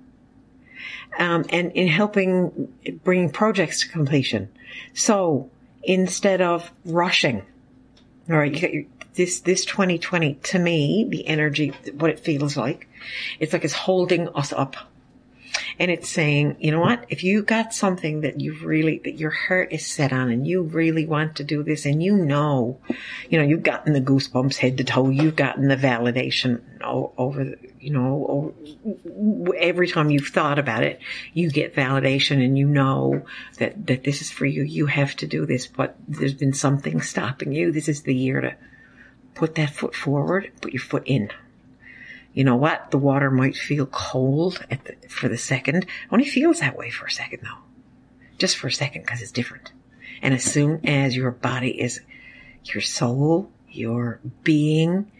Um, and in helping bring projects to completion. So instead of rushing, all right, you got your, this, this twenty twenty, to me, the energy, what it feels like, it's like it's holding us up. And it's saying, you know what, if you got something that you really, that your heart is set on and you really want to do this and you know, you know, you've gotten the goosebumps head to toe, you've gotten the validation over, the, you know, over, every time you've thought about it, you get validation and you know that, that this is for you, you have to do this, but there's been something stopping you. This is the year to put that foot forward, put your foot in. You know what? The water might feel cold at the, for the second. It only feels that way for a second, though. Just for a second, because it's different. And as soon as your body is, your soul, your being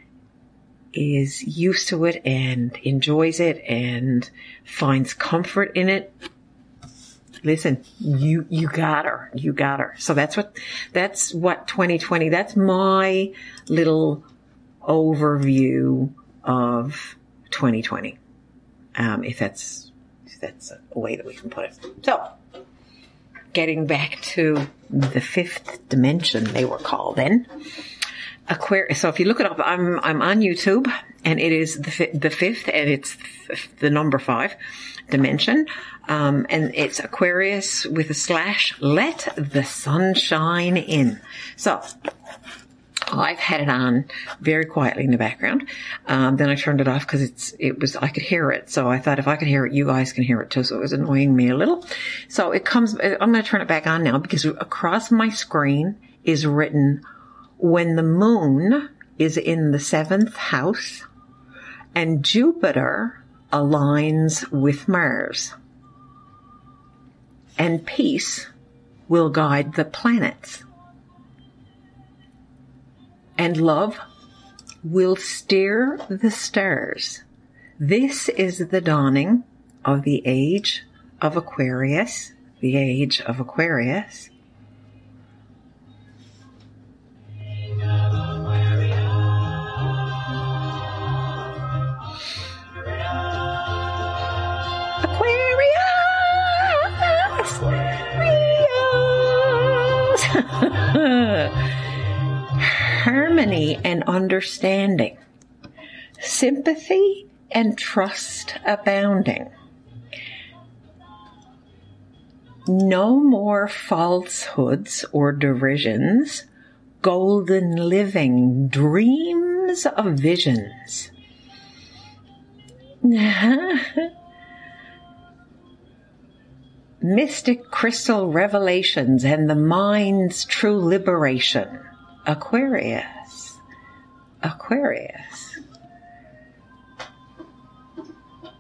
is used to it and enjoys it and finds comfort in it, listen, you, you got her. You got her. So that's what, that's what twenty twenty, that's my little overview of twenty twenty, um, if that's if that's a way that we can put it. So, getting back to the fifth dimension, they were called then. Aquarius. So if you look it up, I'm I'm on YouTube, and it is the fi- the fifth, and it's the number five dimension, um, and it's Aquarius with a slash. Let the sunshine in. So. I've had it on very quietly in the background. Um, then I turned it off because it's, it was, I could hear it. So I thought if I could hear it, you guys can hear it too. So it was annoying me a little. So it comes, I'm going to turn it back on now because across my screen is written, when the moon is in the seventh house and Jupiter aligns with Mars, and peace will guide the planets. And love will steer the stars. This is the dawning of the age of Aquarius, the age of Aquarius. Aquarius! Harmony and understanding, sympathy and trust abounding. No more falsehoods or derisions, golden living, dreams of visions. Mystic crystal revelations and the mind's true liberation. Aquarius. Aquarius.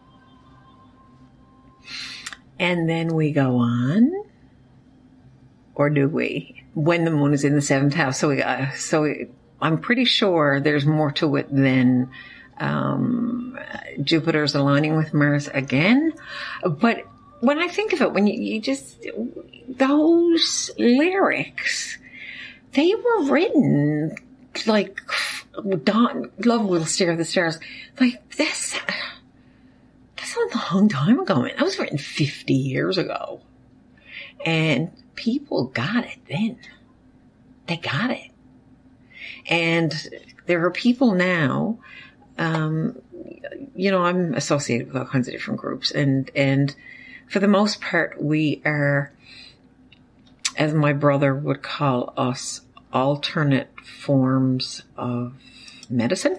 And then we go on or do we? When the moon is in the seventh house. So, we, uh, so we, I'm pretty sure there's more to it than um, Jupiter's aligning with Mars again. But when I think of it, when you, you just, those lyrics, they were written like, Dawn, Love Will Stare at the Stars. Like, that's, that's a long time ago, man. That was written fifty years ago. And people got it then. They got it. And there are people now, um, you know, I'm associated with all kinds of different groups. And, and for the most part, we are, as my brother would call us, alternate forms of medicine.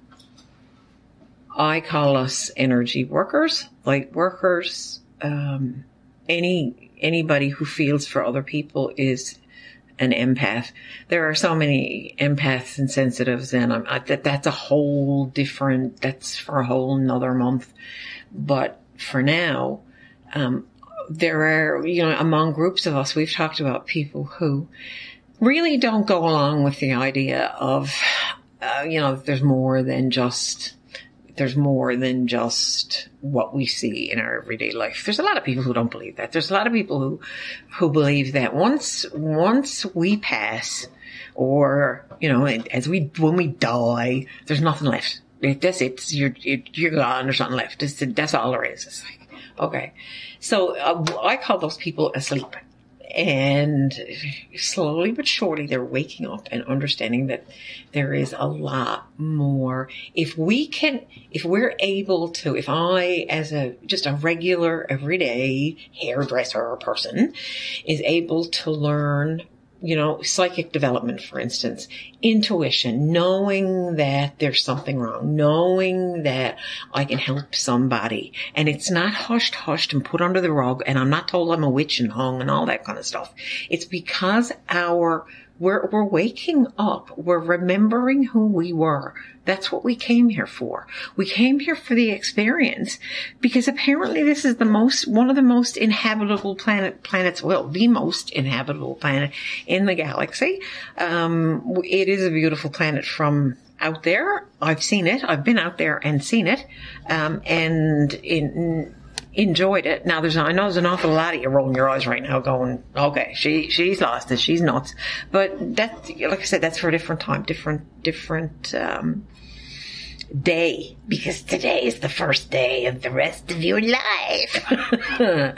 I call us energy workers, light workers. Um, any anybody who feels for other people is an empath. There are so many empaths and sensitives, and I'm, I, that that's a whole different. That's for a whole another month. But for now, um, there are, you know, among groups of us, we've talked about people who really don't go along with the idea of, uh, you know, there's more than just, there's more than just what we see in our everyday life. There's a lot of people who don't believe that. There's a lot of people who, who believe that once, once we pass, or, you know, as we, when we die, there's nothing left. It, that's it. You're, you're gone. There's nothing left. That's, that's all there is. It's like, okay. So uh, I call those people asleep. And slowly but surely they're waking up and understanding that there is a lot more. If we can, if we're able to, if I, as a, just a regular, everyday hairdresser person, is able to learn, you know, psychic development, for instance, intuition, knowing that there's something wrong, knowing that I can help somebody, and it's not hushed, hushed and put under the rug, and I'm not told I'm a witch and hung and all that kind of stuff. It's because our, we're, we're waking up, we're remembering who we were. That's what we came here for. We came here for the experience, because apparently this is the most, one of the most inhabitable planet, planets, well, the most inhabitable planet in the galaxy. Um, it is a beautiful planet from out there. I've seen it. I've been out there and seen it, um, and in, enjoyed it. Now, there's, I know there's an awful lot of you rolling your eyes right now going, okay, she, she's lost it. She's nuts. But that, like I said, that's for a different time, different, different, um, day, because today is the first day of the rest of your life.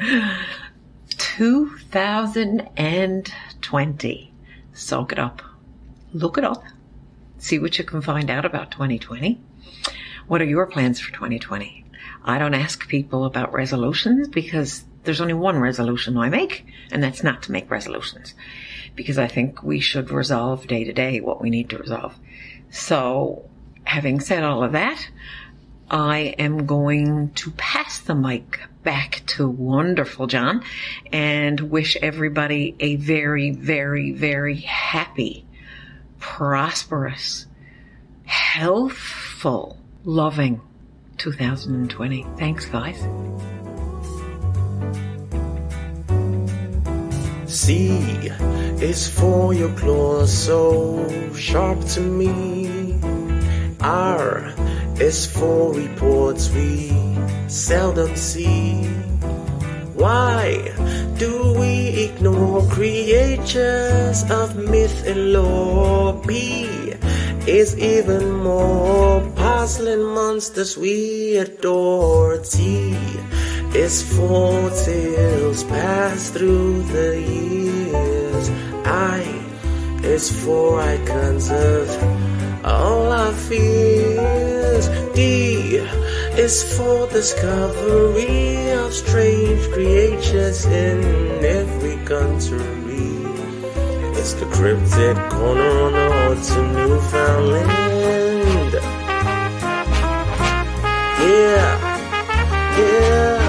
two thousand twenty. Soak it up. Look it up. See what you can find out about twenty twenty. What are your plans for twenty twenty? I don't ask people about resolutions, because there's only one resolution I make, and that's not to make resolutions, because I think we should resolve day to day what we need to resolve. So, having said all of that, I am going to pass the mic back to wonderful John and wish everybody a very, very, very happy, prosperous, healthful, loving two thousand twenty. Thanks, guys. C is for your claws, so sharp to me. R is for reports we seldom see. Why do we ignore creatures of myth and lore? P is even more puzzling monsters we adore. T is for tales passed through the years. I is for icons of all our fears. D is for discovery of strange creatures in every country. It's the Cryptid Corner on the road to Newfoundland. Yeah, yeah.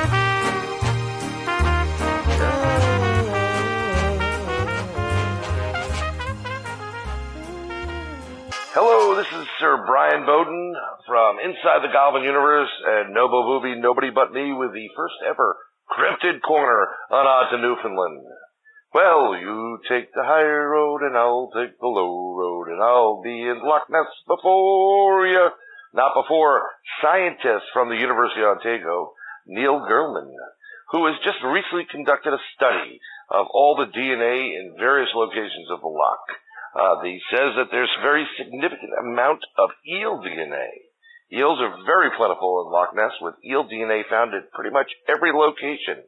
Hello, this is Sir Bryan Bowden from Inside the Goblin Universe and Nobo Booby Nobody But Me with the first ever Cryptid Corner on Odd to Newfoundland. Well, you take the high road and I'll take the low road and I'll be in Loch Ness before you. Not before scientists from the University of Otago, Neil Gurman, who has just recently conducted a study of all the D N A in various locations of the loch. Uh, he says that there's a very significant amount of eel D N A. Eels are very plentiful in Loch Ness, with eel D N A found at pretty much every location.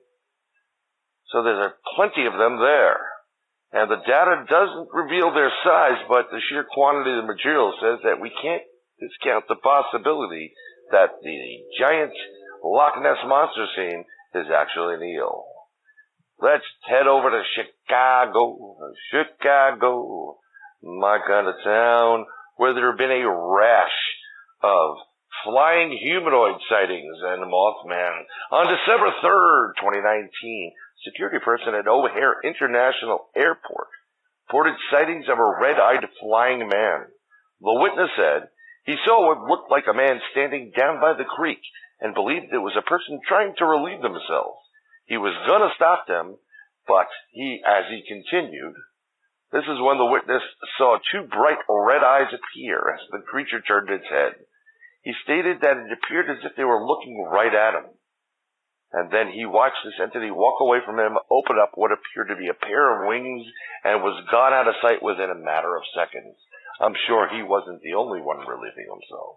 So there's plenty of them there. And the data doesn't reveal their size, but the sheer quantity of the material says that we can't discount the possibility that the giant Loch Ness monster scene is actually an eel. Let's head over to Chicago, Chicago, my kind of town, where there have been a rash of flying humanoid sightings and Mothman. On December third, twenty nineteen, security person at O'Hare International Airport reported sightings of a red-eyed flying man. The witness said he saw what looked like a man standing down by the creek and believed it was a person trying to relieve themselves. He was going to stop them, but he, as he continued, this is when the witness saw two bright red eyes appear as the creature turned its head. He stated that it appeared as if they were looking right at him. And then he watched this entity walk away from him, open up what appeared to be a pair of wings, and was gone out of sight within a matter of seconds. I'm sure he wasn't the only one relieving himself.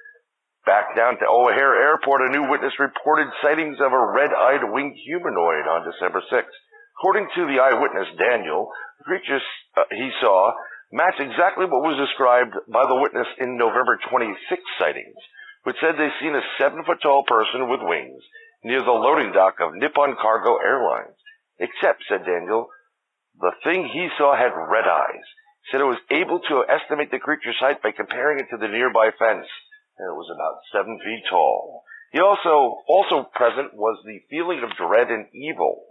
Back down to O'Hare Airport, a new witness reported sightings of a red-eyed winged humanoid on December sixth. According to the eyewitness, Daniel, the creatures uh, he saw matched exactly what was described by the witness in November twenty-sixth sightings, which said they'd seen a seven-foot-tall person with wings near the loading dock of Nippon Cargo Airlines. Except, said Daniel, the thing he saw had red eyes. He said it was able to estimate the creature's height by comparing it to the nearby fence, and it was about seven feet tall. He also, also present was the feeling of dread and evil.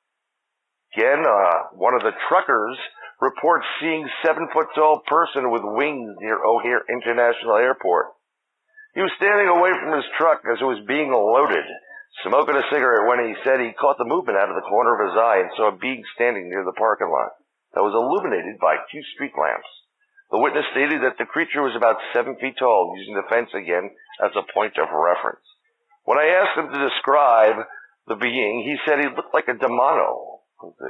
Again, uh, one of the truckers reports seeing seven-foot-tall person with wings near O'Hare International Airport. He was standing away from his truck as it was being loaded, smoking a cigarette, when he said he caught the movement out of the corner of his eye and saw a being standing near the parking lot that was illuminated by two street lamps. The witness stated that the creature was about seven feet tall, using the fence again as a point of reference. When I asked him to describe the being, he said he looked like a demano,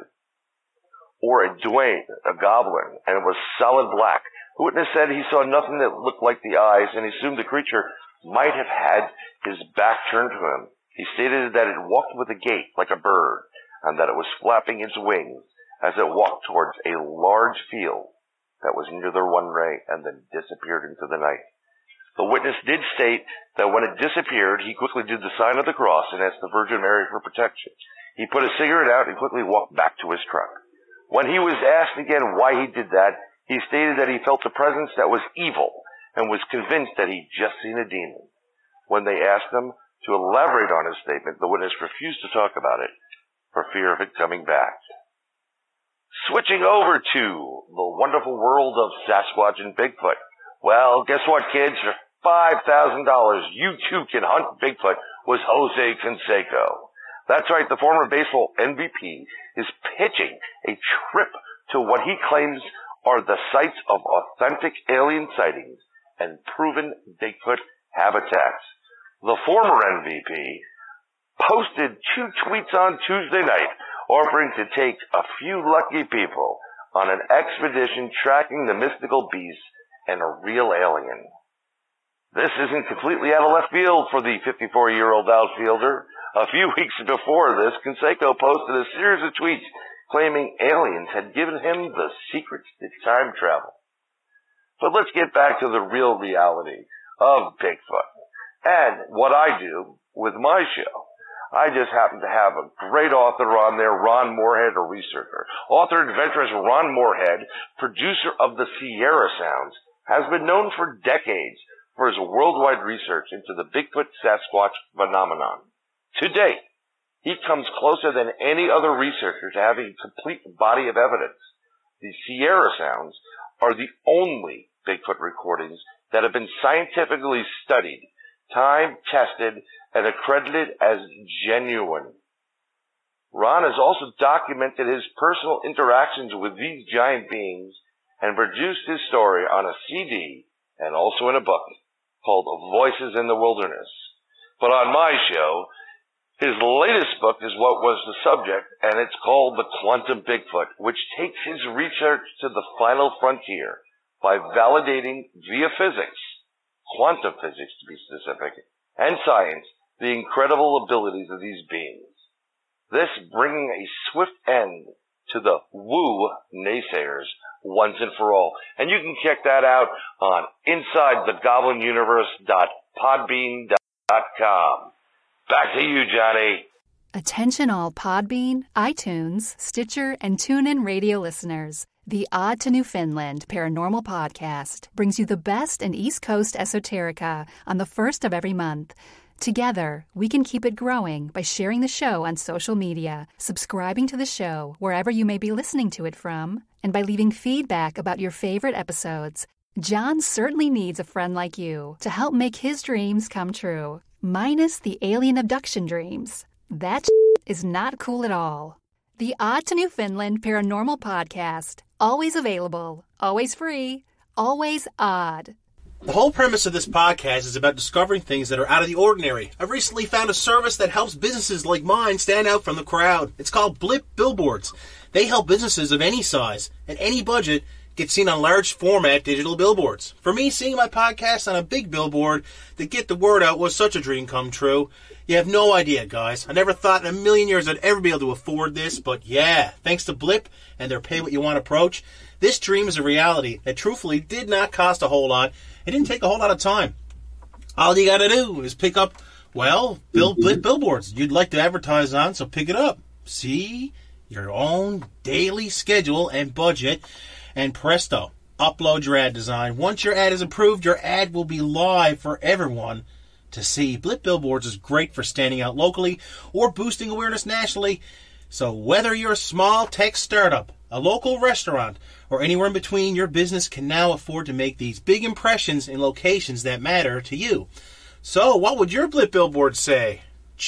or a Dwayne, a goblin, and was solid black. The witness said he saw nothing that looked like the eyes, and he assumed the creature might have had his back turned to him. He stated that it walked with a gait like a bird, and that it was flapping its wings as it walked towards a large field that was near the runway and then disappeared into the night. The witness did state that when it disappeared, he quickly did the sign of the cross and asked the Virgin Mary for protection. He put a cigarette out and quickly walked back to his truck. When he was asked again why he did that, he stated that he felt a presence that was evil and was convinced that he'd just seen a demon. When they asked him to elaborate on his statement, the witness refused to talk about it for fear of it coming back. Switching over to the wonderful world of Sasquatch and Bigfoot. Well, guess what, kids? For five thousand dollars, you too can hunt Bigfoot with Jose Canseco. That's right, the former baseball M V P is pitching a trip to what he claims are the sites of authentic alien sightings and proven Bigfoot habitats. The former M V P posted two tweets on Tuesday night offering to take a few lucky people on an expedition tracking the mystical beast and a real alien. This isn't completely out of left field for the fifty-four-year-old outfielder. A few weeks before this, Canseco posted a series of tweets claiming aliens had given him the secrets to time travel. But let's get back to the real reality of Bigfoot and what I do with my show. I just happen to have a great author on there, Ron Moorhead, a researcher. Author adventurous Ron Moorhead, producer of the Sierra Sounds, has been known for decades for his worldwide research into the Bigfoot Sasquatch phenomenon. To date, he comes closer than any other researcher to having a complete body of evidence. The Sierra Sounds are the only Bigfoot recordings that have been scientifically studied, time-tested, and accredited as genuine. Ron has also documented his personal interactions with these giant beings and produced his story on a C D and also in a book called Voices in the Wilderness. But on my show, his latest book is what was the subject, and it's called The Quantum Bigfoot, which takes his research to the final frontier by validating via physics, quantum physics to be specific, and science, the incredible abilities of these beings. This bringing a swift end to the woo naysayers once and for all. And you can check that out on inside the goblin universe dot podbean dot com. Back to you, Johnny. Attention all Podbean, iTunes, Stitcher, and TuneIn radio listeners. The Odd to Newfoundland Paranormal Podcast brings you the best in East Coast esoterica on the first of every month. Together, we can keep it growing by sharing the show on social media, subscribing to the show wherever you may be listening to it from, and by leaving feedback about your favorite episodes. John certainly needs a friend like you to help make his dreams come true, minus the alien abduction dreams. That is not cool at all. The Odd to Newfoundland Paranormal Podcast, always available, always free, always odd. The whole premise of this podcast is about discovering things that are out of the ordinary. I've recently found a service that helps businesses like mine stand out from the crowd. It's called Blip Billboards. They help businesses of any size and any budget get seen on large format digital billboards. For me, seeing my podcast on a big billboard to get the word out was such a dream come true. You have no idea, guys. I never thought in a million years I'd ever be able to afford this, but yeah, thanks to Blip and their pay what you want approach, this dream is a reality that truthfully did not cost a whole lot. It didn't take a whole lot of time. All you gotta do is pick up, well, bill, Blip billboards you'd like to advertise on, so pick it up. See your own daily schedule and budget, and presto, upload your ad design. Once your ad is approved, your ad will be live for everyone to see. Blip Billboards is great for standing out locally or boosting awareness nationally. So whether you're a small tech startup, a local restaurant, or anywhere in between, your business can now afford to make these big impressions in locations that matter to you. So what would your Blip Billboards say?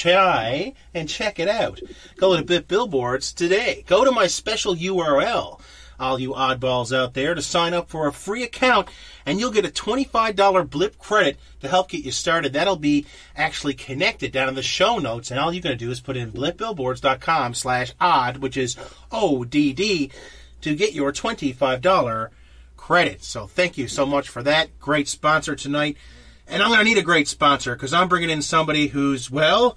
Try and check it out. Go to Blip Billboards today. Go to my special U R L, all you oddballs out there, to sign up for a free account, and you'll get a twenty-five dollars Blip credit to help get you started. That'll be actually connected down in the show notes, and all you're going to do is put in blipbillboards.com slash odd, which is O D D, to get your twenty-five dollars credit. So thank you so much for that. Great sponsor tonight. And I'm going to need a great sponsor because I'm bringing in somebody who's, well,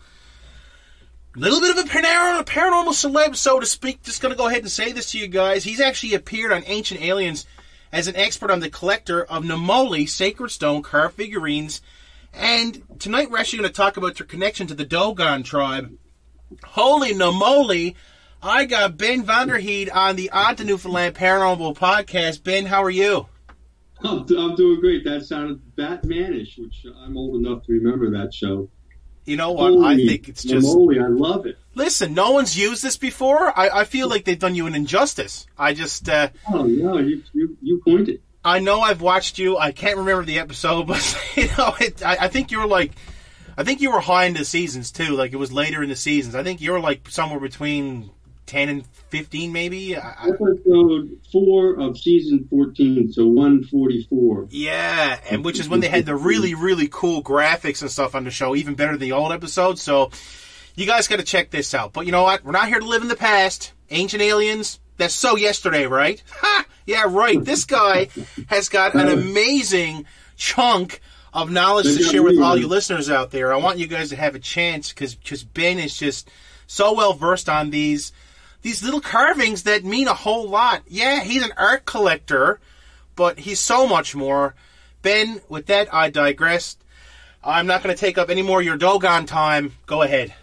a little bit of a paranormal, paranormal celeb, so to speak. Just going to go ahead and say this to you guys. He's actually appeared on Ancient Aliens as an expert on the collector of Nomoli sacred stone carved figurines. And tonight we're actually going to talk about your connection to the Dogon tribe. Holy Nomoli! I got Ben Vanderheed on the Odd to Newfoundland Paranormal Podcast. Ben, how are you? I'm, I'm doing great. That sounded Batmanish, which I'm old enough to remember that show. You know what? Holy, I think it's just... Holy, I love it. Listen, no one's used this before. I, I feel like they've done you an injustice. I just... Uh, oh, no, you, you, you pointed. I know I've watched you. I can't remember the episode, but, you know, it, I, I think you were like... I think you were high in the seasons, too. Like, it was later in the seasons. I think you were, like, somewhere between ten and fifteen, maybe. I, Episode four of season fourteen, so one forty-four. Yeah, and which is when they had the really, really cool graphics and stuff on the show, even better than the old episodes. So you guys got to check this out. But you know what? We're not here to live in the past. Ancient Aliens, that's so yesterday, right? Ha! Yeah, right. This guy has got an amazing chunk of knowledge to share with all you listeners out there. I want you guys to have a chance because Ben is just so well versed on these these little carvings that mean a whole lot. Yeah, he's an art collector, but he's so much more. Ben, with that, I digress. I'm not going to take up any more of your Dogon time. Go ahead.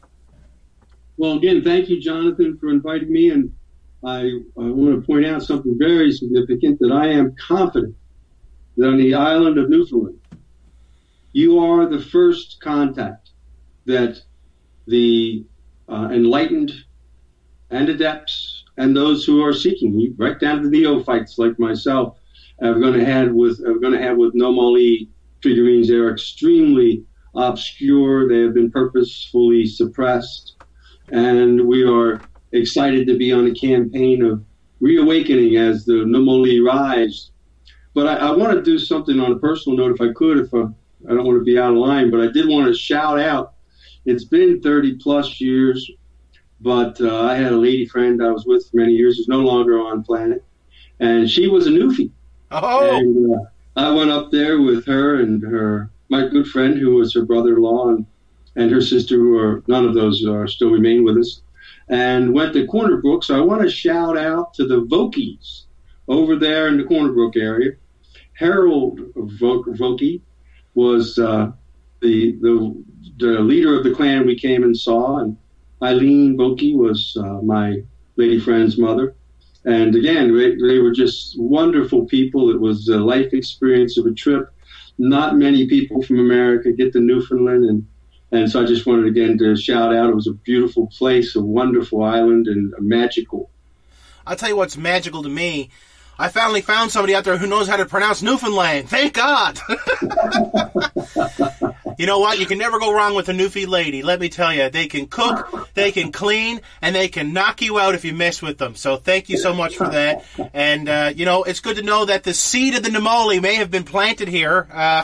Well, again, thank you, Jonathan, for inviting me. And I, I want to point out something very significant, that I am confident that on the island of Newfoundland, you are the first contact that the uh, enlightened and adepts and those who are seeking, right down to the neophytes like myself, are going to have with are going to have with Nomoli figurines. They are extremely obscure. They have been purposefully suppressed. and we are excited to be on a campaign of reawakening as the Nomoli rise. But I, I want to do something on a personal note, if I could, if I, I don't want to be out of line, but I did want to shout out. It's been thirty plus years, but uh, I had a lady friend I was with for many years who's no longer on planet, and she was a newfie. Oh! And, uh, I went up there with her and her, my good friend who was her brother-in-law, and, and her sister, who are, none of those are still remain with us, and went to Corner Brook. So I want to shout out to the Vokies over there in the Corner Brook area. Harold Vokey was uh, the, the the leader of the clan we came and saw, and Eileen Vokey was uh, my lady friend's mother. And again, they, they were just wonderful people. It was a life experience of a trip. Not many people from America get to Newfoundland, and and so I just wanted again to shout out. It was a beautiful place, a wonderful island, and magical. I'll tell you what's magical to me. I finally found somebody out there who knows how to pronounce Newfoundland. Thank God. You know what? You can never go wrong with a Newfie lady. Let me tell you, they can cook, they can clean, and they can knock you out if you mess with them. So thank you so much for that. And, uh, you know, it's good to know that the seed of the Nomoli may have been planted here uh,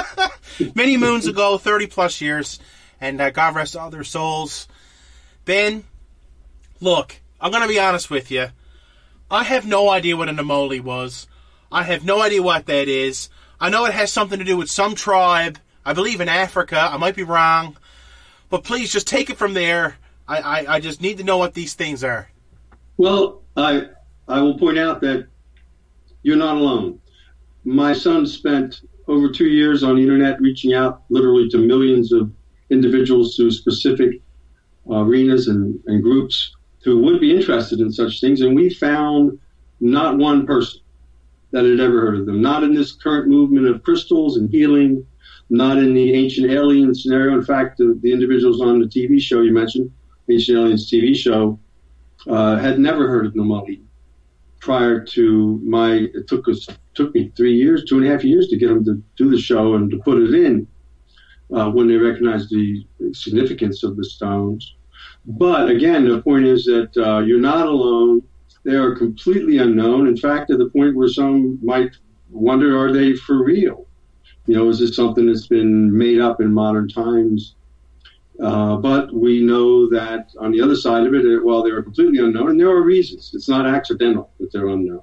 many moons ago, thirty plus years. And uh, God rest all their souls. Ben, look, I'm going to be honest with you. I have no idea what a Nomoli was. I have no idea what that is. I know it has something to do with some tribe. I believe in Africa. I might be wrong. But please, just take it from there. I, I, I just need to know what these things are. Well, I I will point out that you're not alone. My son spent over two years on the internet reaching out literally to millions of individuals through specific uh, arenas and, and groups who would be interested in such things, and we found not one person that had ever heard of them. Not in this current movement of crystals and healing, not in the ancient alien scenario. In fact, the, the individuals on the T V show you mentioned, Ancient Aliens T V show, uh, had never heard of Nomoli prior to my, it took us, took me three years, two and a half years to get them to do the show and to put it in uh, when they recognized the significance of the stones. But again, the point is that uh, you're not alone. They are completely unknown. In fact, to the point where some might wonder, are they for real? You know, is this something that's been made up in modern times? Uh, but we know that on the other side of it, while they're completely unknown, and there are reasons. It's not accidental that they're unknown.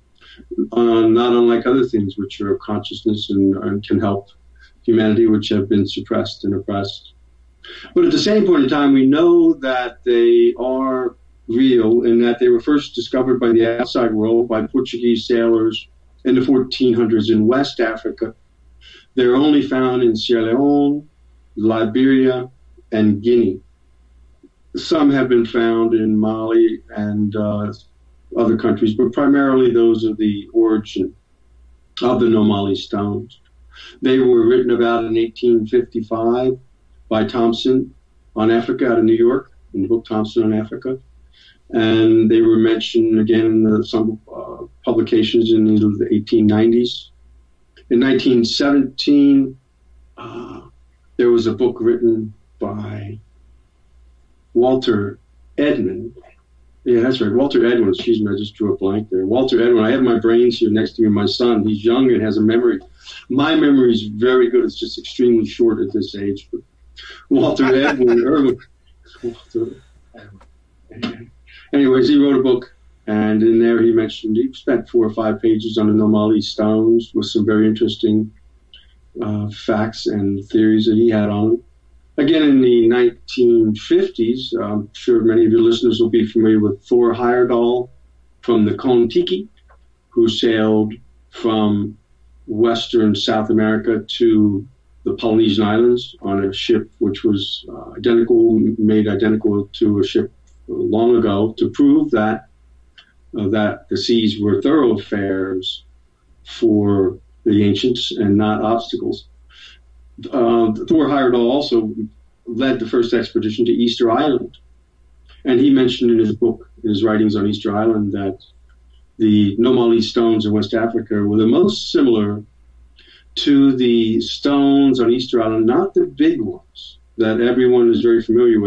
Uh, not unlike other things which are consciousness and, and can help humanity, which have been suppressed and oppressed. But at the same point in time, we know that they are real and that they were first discovered by the outside world by Portuguese sailors in the fourteen hundreds in West Africa. They're only found in Sierra Leone, Liberia, and Guinea. Some have been found in Mali and uh, other countries, but primarily those are the origin of the Nomoli stones. They were written about in eighteen fifty-five. By Thompson on Africa out of New York, in the book Thompson on Africa. And they were mentioned again in the, some uh, publications in the eighteen nineties. In nineteen seventeen, uh, there was a book written by Walter Edmund. Yeah, that's right, Walter Edwin. Excuse me, I just drew a blank there. Walter Edwin. I have my brains here next to me, my son. He's young and has a memory. My memory is very good. It's just extremely short at this age. But Walter Edwin Irwin. Walter Edwin. Anyways, he wrote a book, and in there he mentioned he spent four or five pages on the Nomoli stones with some very interesting uh, facts and theories that he had on them. Again, in the nineteen fifties, I'm sure many of your listeners will be familiar with Thor Heyerdahl from the Kon-Tiki, who sailed from western South America to the Polynesian Islands on a ship which was uh, identical, made identical to a ship long ago, to prove that uh, that the seas were thoroughfares for the ancients and not obstacles. Uh, Thor Heyerdahl also led the first expedition to Easter Island, and he mentioned in his book, in his writings on Easter Island, that the Nomoli stones in West Africa were the most similar to the stones on Easter Island, not the big ones that everyone is very familiar with,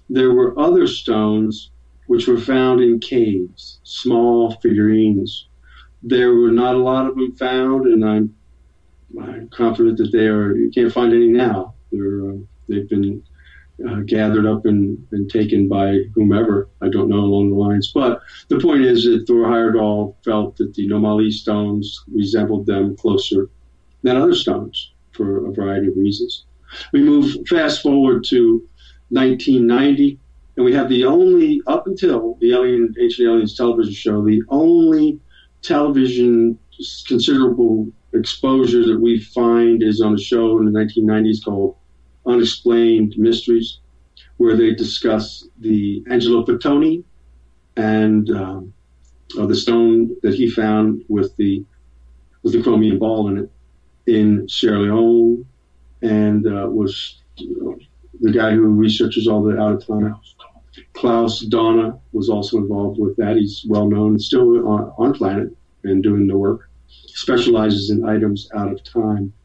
there were other stones which were found in caves, small figurines. There were not a lot of them found, and I'm, I'm confident that they are. You can't find any now. They're uh, they've been uh, gathered up and, and taken by whomever. I don't know along the lines. But the point is that Thor Heyerdahl felt that the Nomoli stones resembled them closer than other stones for a variety of reasons. We move fast forward to nineteen ninety, and we have the only, up until the Alien, Ancient Aliens television show, the only television considerable exposure that we find is on a show in the nineteen nineties called Unexplained Mysteries, where they discuss the Angelo Fatoni and um, uh, the stone that he found with the with the chromium ball in it in Sierra Leone, and uh, was you know, the guy who researches all the out of time. Klaus Donna was also involved with that. He's well known, still on, on planet and doing the work. Specializes in items out of time.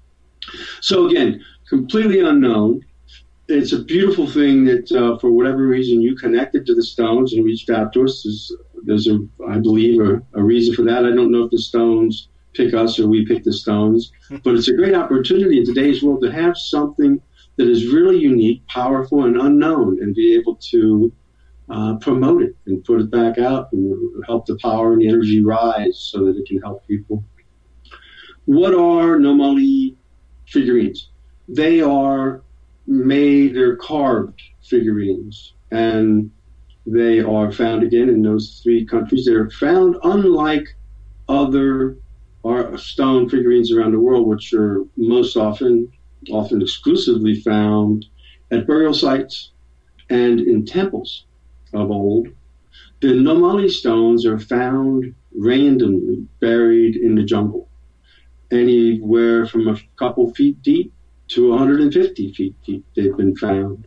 So again, completely unknown. It's a beautiful thing that uh, for whatever reason you connected to the stones and reached out to us. There's, there's a, I believe, a, a reason for that. I don't know if the stones pick us or we pick the stones, but it's a great opportunity in today's world to have something that is really unique, powerful, and unknown, and be able to uh, promote it and put it back out and help the power and the energy rise so that it can help people. What are Nomoli figurines? They are made, they're carved figurines, and they are found again in those three countries. They're found unlike other are stone figurines around the world, which are most often, often exclusively found at burial sites and in temples of old. The Nomoli stones are found randomly buried in the jungle, anywhere from a couple feet deep to one hundred fifty feet deep. They've been found.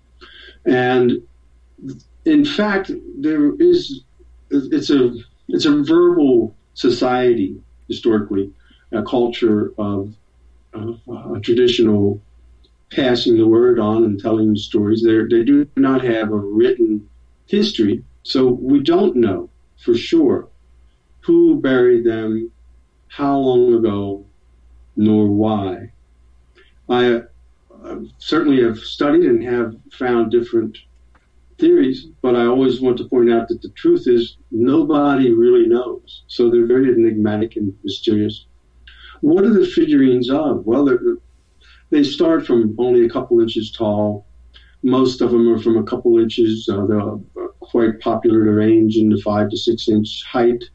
And in fact, there is, it's a, it's a verbal society, historically, a culture of, of uh, traditional passing the word on and telling stories. They're, they do not have a written history, so we don't know for sure who buried them, how long ago, nor why. I uh, certainly have studied and have found different theories, but I always want to point out that the truth is nobody really knows. So they're very enigmatic and mysterious. What are the figurines of? Well, they start from only a couple inches tall. Most of them are from a couple inches. Uh, they're quite popular to range in the five to six inch height.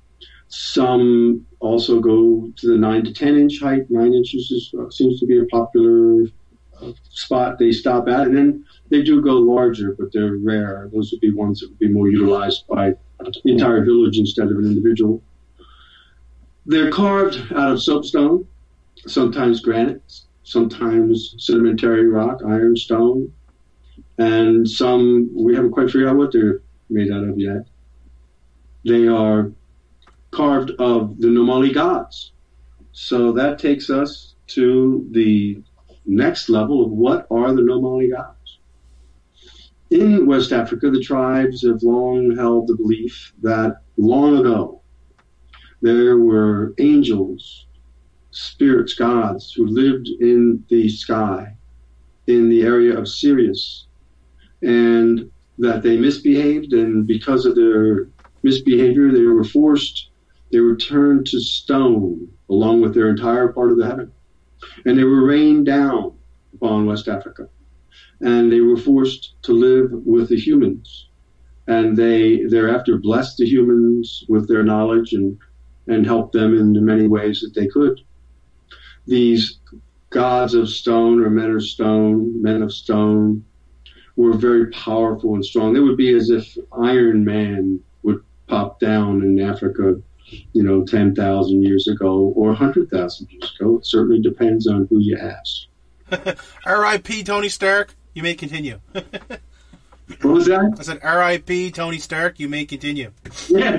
Some also go to the nine to ten inch height. Nine inches is, uh, seems to be a popular uh, spot they stop at. And then they do go larger, but they're rare. Those would be ones that would be more utilized by the entire village instead of an individual. They're carved out of soapstone, sometimes granite, sometimes sedimentary rock, ironstone, and some, we haven't quite figured out what they're made out of yet. They are carved of the Nomoli gods. So that takes us to the next level of what are the Nomoli gods. In West Africa, the tribes have long held the belief that long ago there were angels, spirits, gods who lived in the sky, in the area of Sirius, and that they misbehaved, and because of their misbehavior, they were forced, they were turned to stone along with their entire part of the heaven. And they were rained down upon West Africa. And they were forced to live with the humans. And they thereafter blessed the humans with their knowledge and, and helped them in the many ways that they could. These gods of stone, or men of stone, men of stone, were very powerful and strong. They would be as if Iron Man would pop down in Africa, you know, ten thousand years ago or one hundred thousand years ago. It certainly depends on who you ask. R I P Tony Stark. You may continue. What was that? I said R I P Tony Stark. You may continue. Yeah.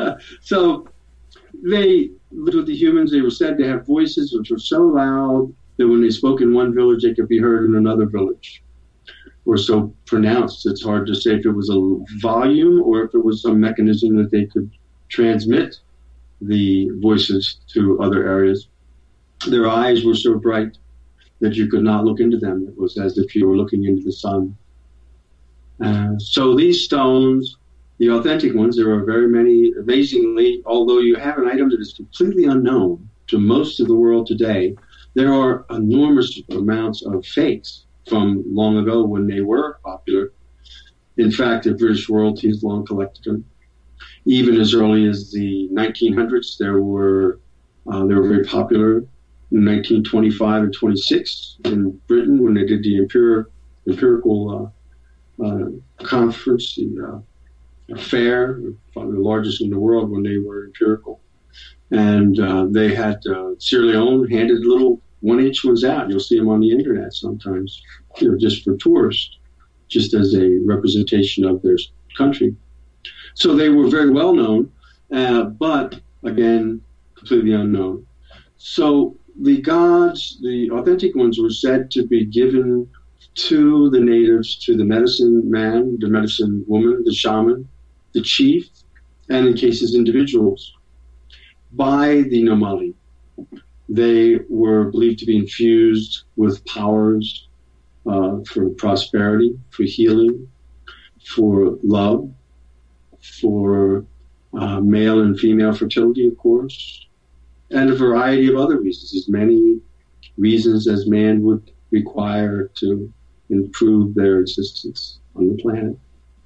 So they lived with the humans. They were said to have voices which were so loud that when they spoke in one village, they could be heard in another village. Were so pronounced, it's hard to say if it was a volume or if it was some mechanism that they could transmit the voices to other areas. Their eyes were so bright that you could not look into them. It was as if you were looking into the sun. Uh, so these stones, the authentic ones, there are very many, amazingly, although you have an item that is completely unknown to most of the world today, there are enormous amounts of fakes from long ago when they were popular. In fact, the British royalty has long collected them. Even as early as the nineteen hundreds, there were uh, they were very popular in nineteen twenty-five and twenty-six in Britain when they did the empiric, empirical uh, uh, conference, the uh, fair, probably the largest in the world when they were empirical. And uh, they had uh, Sierra Leone handed little one-inch ones out. You'll see them on the internet sometimes, you know, just for tourists, just as a representation of their country. So they were very well known, uh, but again, completely unknown. So the gods, the authentic ones, were said to be given to the natives, to the medicine man, the medicine woman, the shaman, the chief, and in cases individuals, by the Nomoli. They were believed to be infused with powers uh, for prosperity, for healing, for love, for uh, male and female fertility, of course, and a variety of other reasons, as many reasons as man would require to improve their existence on the planet.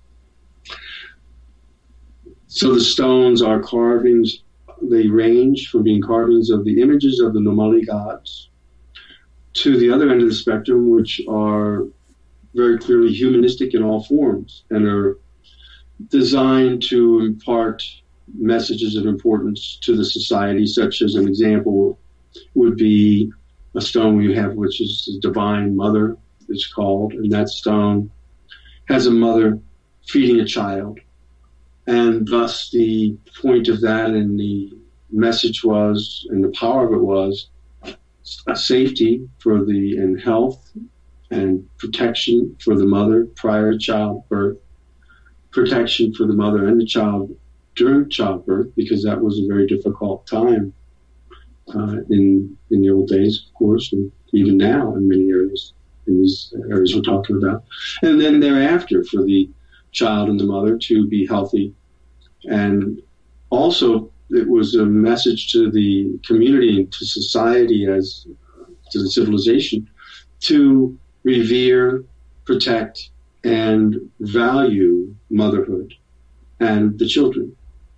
So the stones are carvings. They range from being carvings of the images of the Nomoli gods to the other end of the spectrum, which are very clearly humanistic in all forms and are designed to impart messages of importance to the society, such as an example would be a stone we have, which is the Divine Mother, it's called, and that stone has a mother feeding a child. And thus the point of that and the message was, and the power of it was, a safety for the, and health and protection for the mother prior to childbirth, protection for the mother and the child during childbirth, because that was a very difficult time uh, in in the old days, of course, and even now in many areas, in these areas we're talking about. And then thereafter, for the child and the mother to be healthy. And also, it was a message to the community and to society, as to the civilization, to revere, protect, and value motherhood and the children.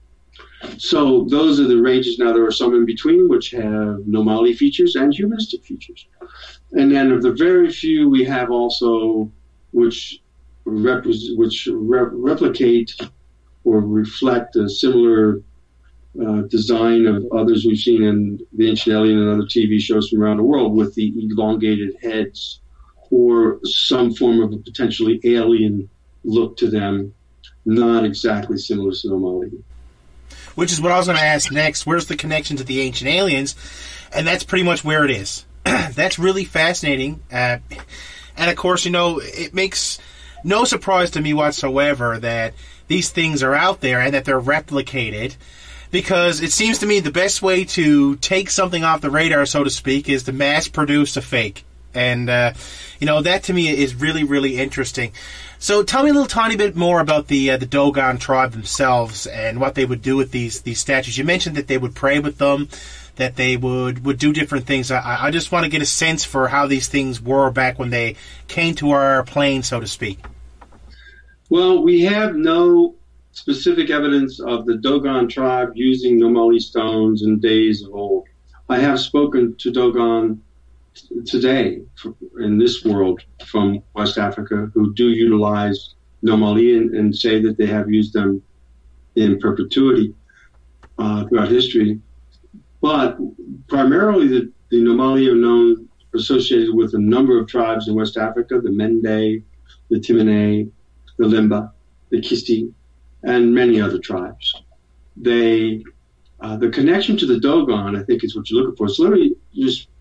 So those are the ranges. Now there are some in between which have Nomoli features and humanistic features. And then of the very few we have also which, rep- which re- replicate or reflect a similar uh, design of others we've seen in The Ancient Alien and other T V shows from around the world, with the elongated heads or some form of a potentially alien look to them, not exactly similar to Nomoli. Which is what I was going to ask next. Where's the connection to the Ancient Aliens? And that's pretty much where it is. That's really fascinating. Uh, and, of course, you know, it makes no surprise to me whatsoever that these things are out there and that they're replicated, because it seems to me the best way to take something off the radar, so to speak, is to mass produce a fake. And, uh, you know, that to me is really, really interesting. So tell me a little tiny bit more about the uh, the Dogon tribe themselves and what they would do with these these statues. You mentioned that they would pray with them, that they would, would do different things. I, I just want to get a sense for how these things were back when they came to our plane, so to speak. Well, we have no specific evidence of the Dogon tribe using Nomoli stones in days of old. I have spoken to Dogon today in this world from West Africa who do utilize Nomoli and, and say that they have used them in perpetuity uh, throughout history. But primarily the, the Nomoli are known, associated with a number of tribes in West Africa, the Mende, the Timene, the Limba, the Kisti, and many other tribes. They, uh, the connection to the Dogon, I think, is what you're looking for. So let me just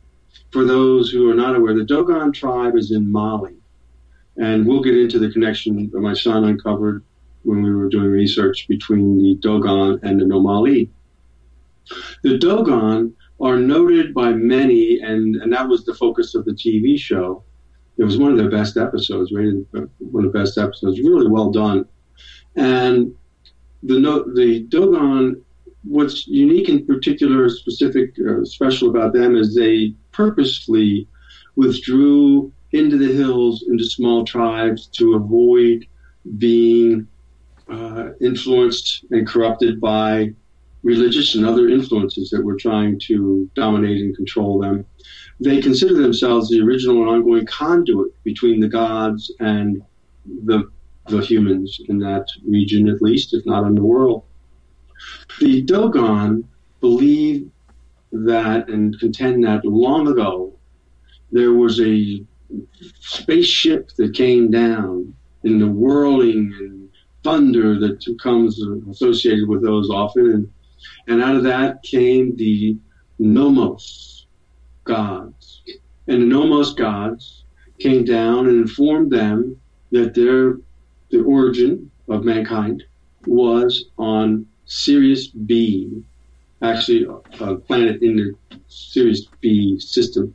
for those who are not aware, the Dogon tribe is in Mali. And we'll get into the connection that my son uncovered when we were doing research between the Dogon and the Nomoli. The Dogon are noted by many, and, and that was the focus of the T V show. It was one of their best episodes, rated one of the best episodes, really well done. And the the Dogon, what's unique in particular, specific, uh, special about them is they purposely withdrew into the hills, into small tribes to avoid being uh, influenced and corrupted by religious and other influences that were trying to dominate and control them. They consider themselves the original and ongoing conduit between the gods and the the humans in that region, at least, if not in the world. The Dogon believe that and contend that long ago there was a spaceship that came down in the whirling and thunder that comes associated with those often, and, and out of that came the Nomos gods. And the Nomos gods came down and informed them that their the origin of mankind was on Sirius B, actually a planet in the Sirius B system,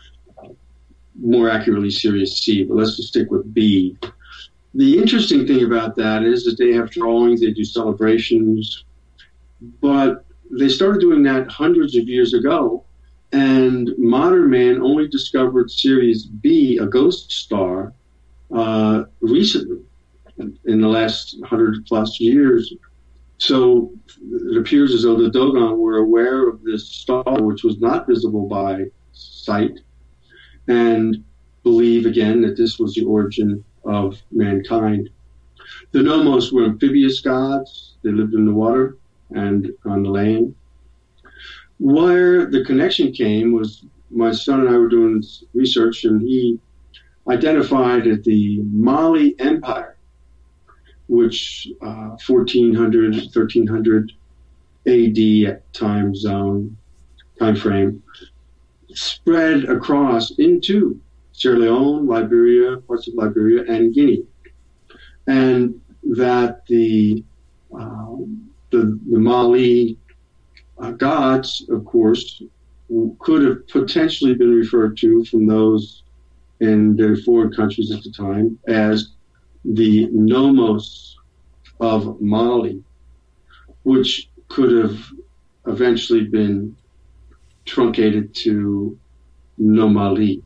more accurately Sirius C, but let's just stick with B. The interesting thing about that is that they have drawings, they do celebrations, but they started doing that hundreds of years ago, and modern man only discovered Sirius B, a ghost star, uh, recently, in the last hundred plus years. So it appears as though the Dogon were aware of this star, which was not visible by sight, and believe again that this was the origin of mankind. The Nomos were amphibious gods. They lived in the water and on the land. Where the connection came was my son and I were doing research, and he identified that the Mali Empire, which uh, fourteen hundred, thirteen hundred A D time zone, time frame, spread across into Sierra Leone, Liberia, parts of Liberia, and Guinea. And that the uh, the, the Mali uh, gods, of course, could have potentially been referred to from those in the foreign countries at the time as the Nomos of Mali, which could have eventually been truncated to Nomoli.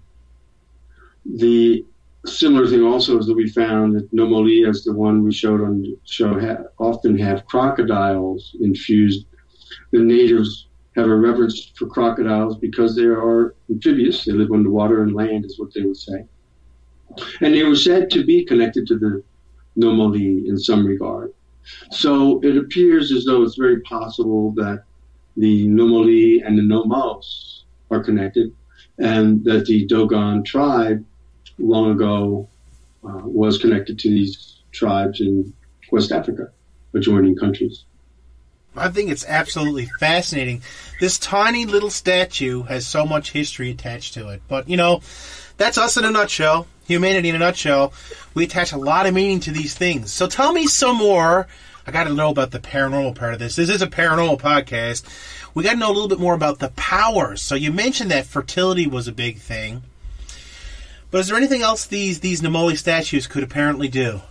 The similar thing also is that we found that Nomoli, as the one we showed on the show, ha- often have crocodiles infused. The natives have a reverence for crocodiles because they are amphibious. They live underwater and land, is what they would say. And they were said to be connected to the Nomoli in some regard. So it appears as though it's very possible that the Nomoli and the Nomos are connected, and that the Dogon tribe long ago uh, was connected to these tribes in West Africa, adjoining countries. I think it's absolutely fascinating. This tiny little statue has so much history attached to it. But, you know, that's us in a nutshell. Humanity in a nutshell. We attach a lot of meaning to these things. So tell me some more. I got to know about the paranormal part of this. This is a paranormal podcast. We got to know a little bit more about the powers. So you mentioned that fertility was a big thing. But is there anything else these, these Nomoli statues could apparently do?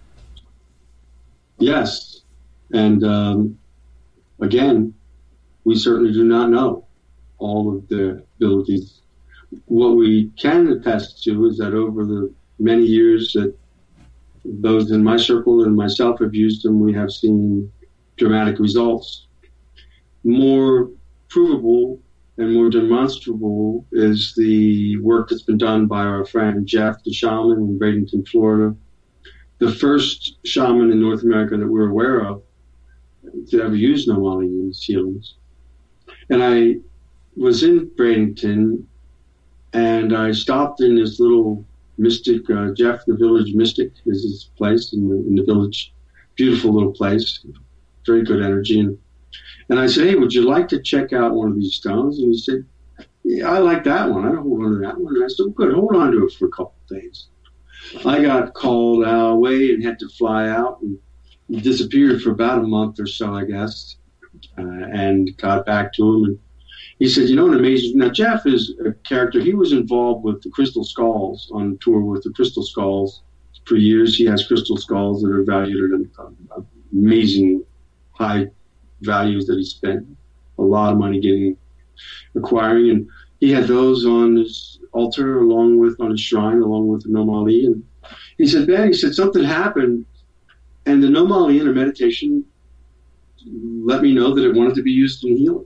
Yes. And, um, again, we certainly do not know all of the abilities. What we can attest to is that over the many years that those in my circle and myself have used them, we have seen dramatic results. More provable and more demonstrable is the work that's been done by our friend Jeff, the shaman in Bradenton, Florida, the first shaman in North America that we're aware of to ever use Nomoli in his healings. And I was in Bradenton, and I stopped in this little mystic, uh, Jeff the Village Mystic is his place in the, in the village. Beautiful little place, very good energy. And, and I said, hey, would you like to check out one of these stones? And he said, yeah, I like that one. I don't hold on to that one. And I said, good, hold on to it for a couple of days. I got called out away and had to fly out and disappeared for about a month or so, I guess, uh, and got back to him. And he said, you know, an amazing. Now, Jeff is a character. He was involved with the Crystal Skulls on tour with the Crystal Skulls for years. He has crystal skulls that are valued at uh, amazing high values that he spent a lot of money getting, acquiring. And he had those on his altar along with, on his shrine, along with the Nomoli. And he said, Ben, he said, something happened. And the Nomoli in a meditation let me know that it wanted to be used in healing.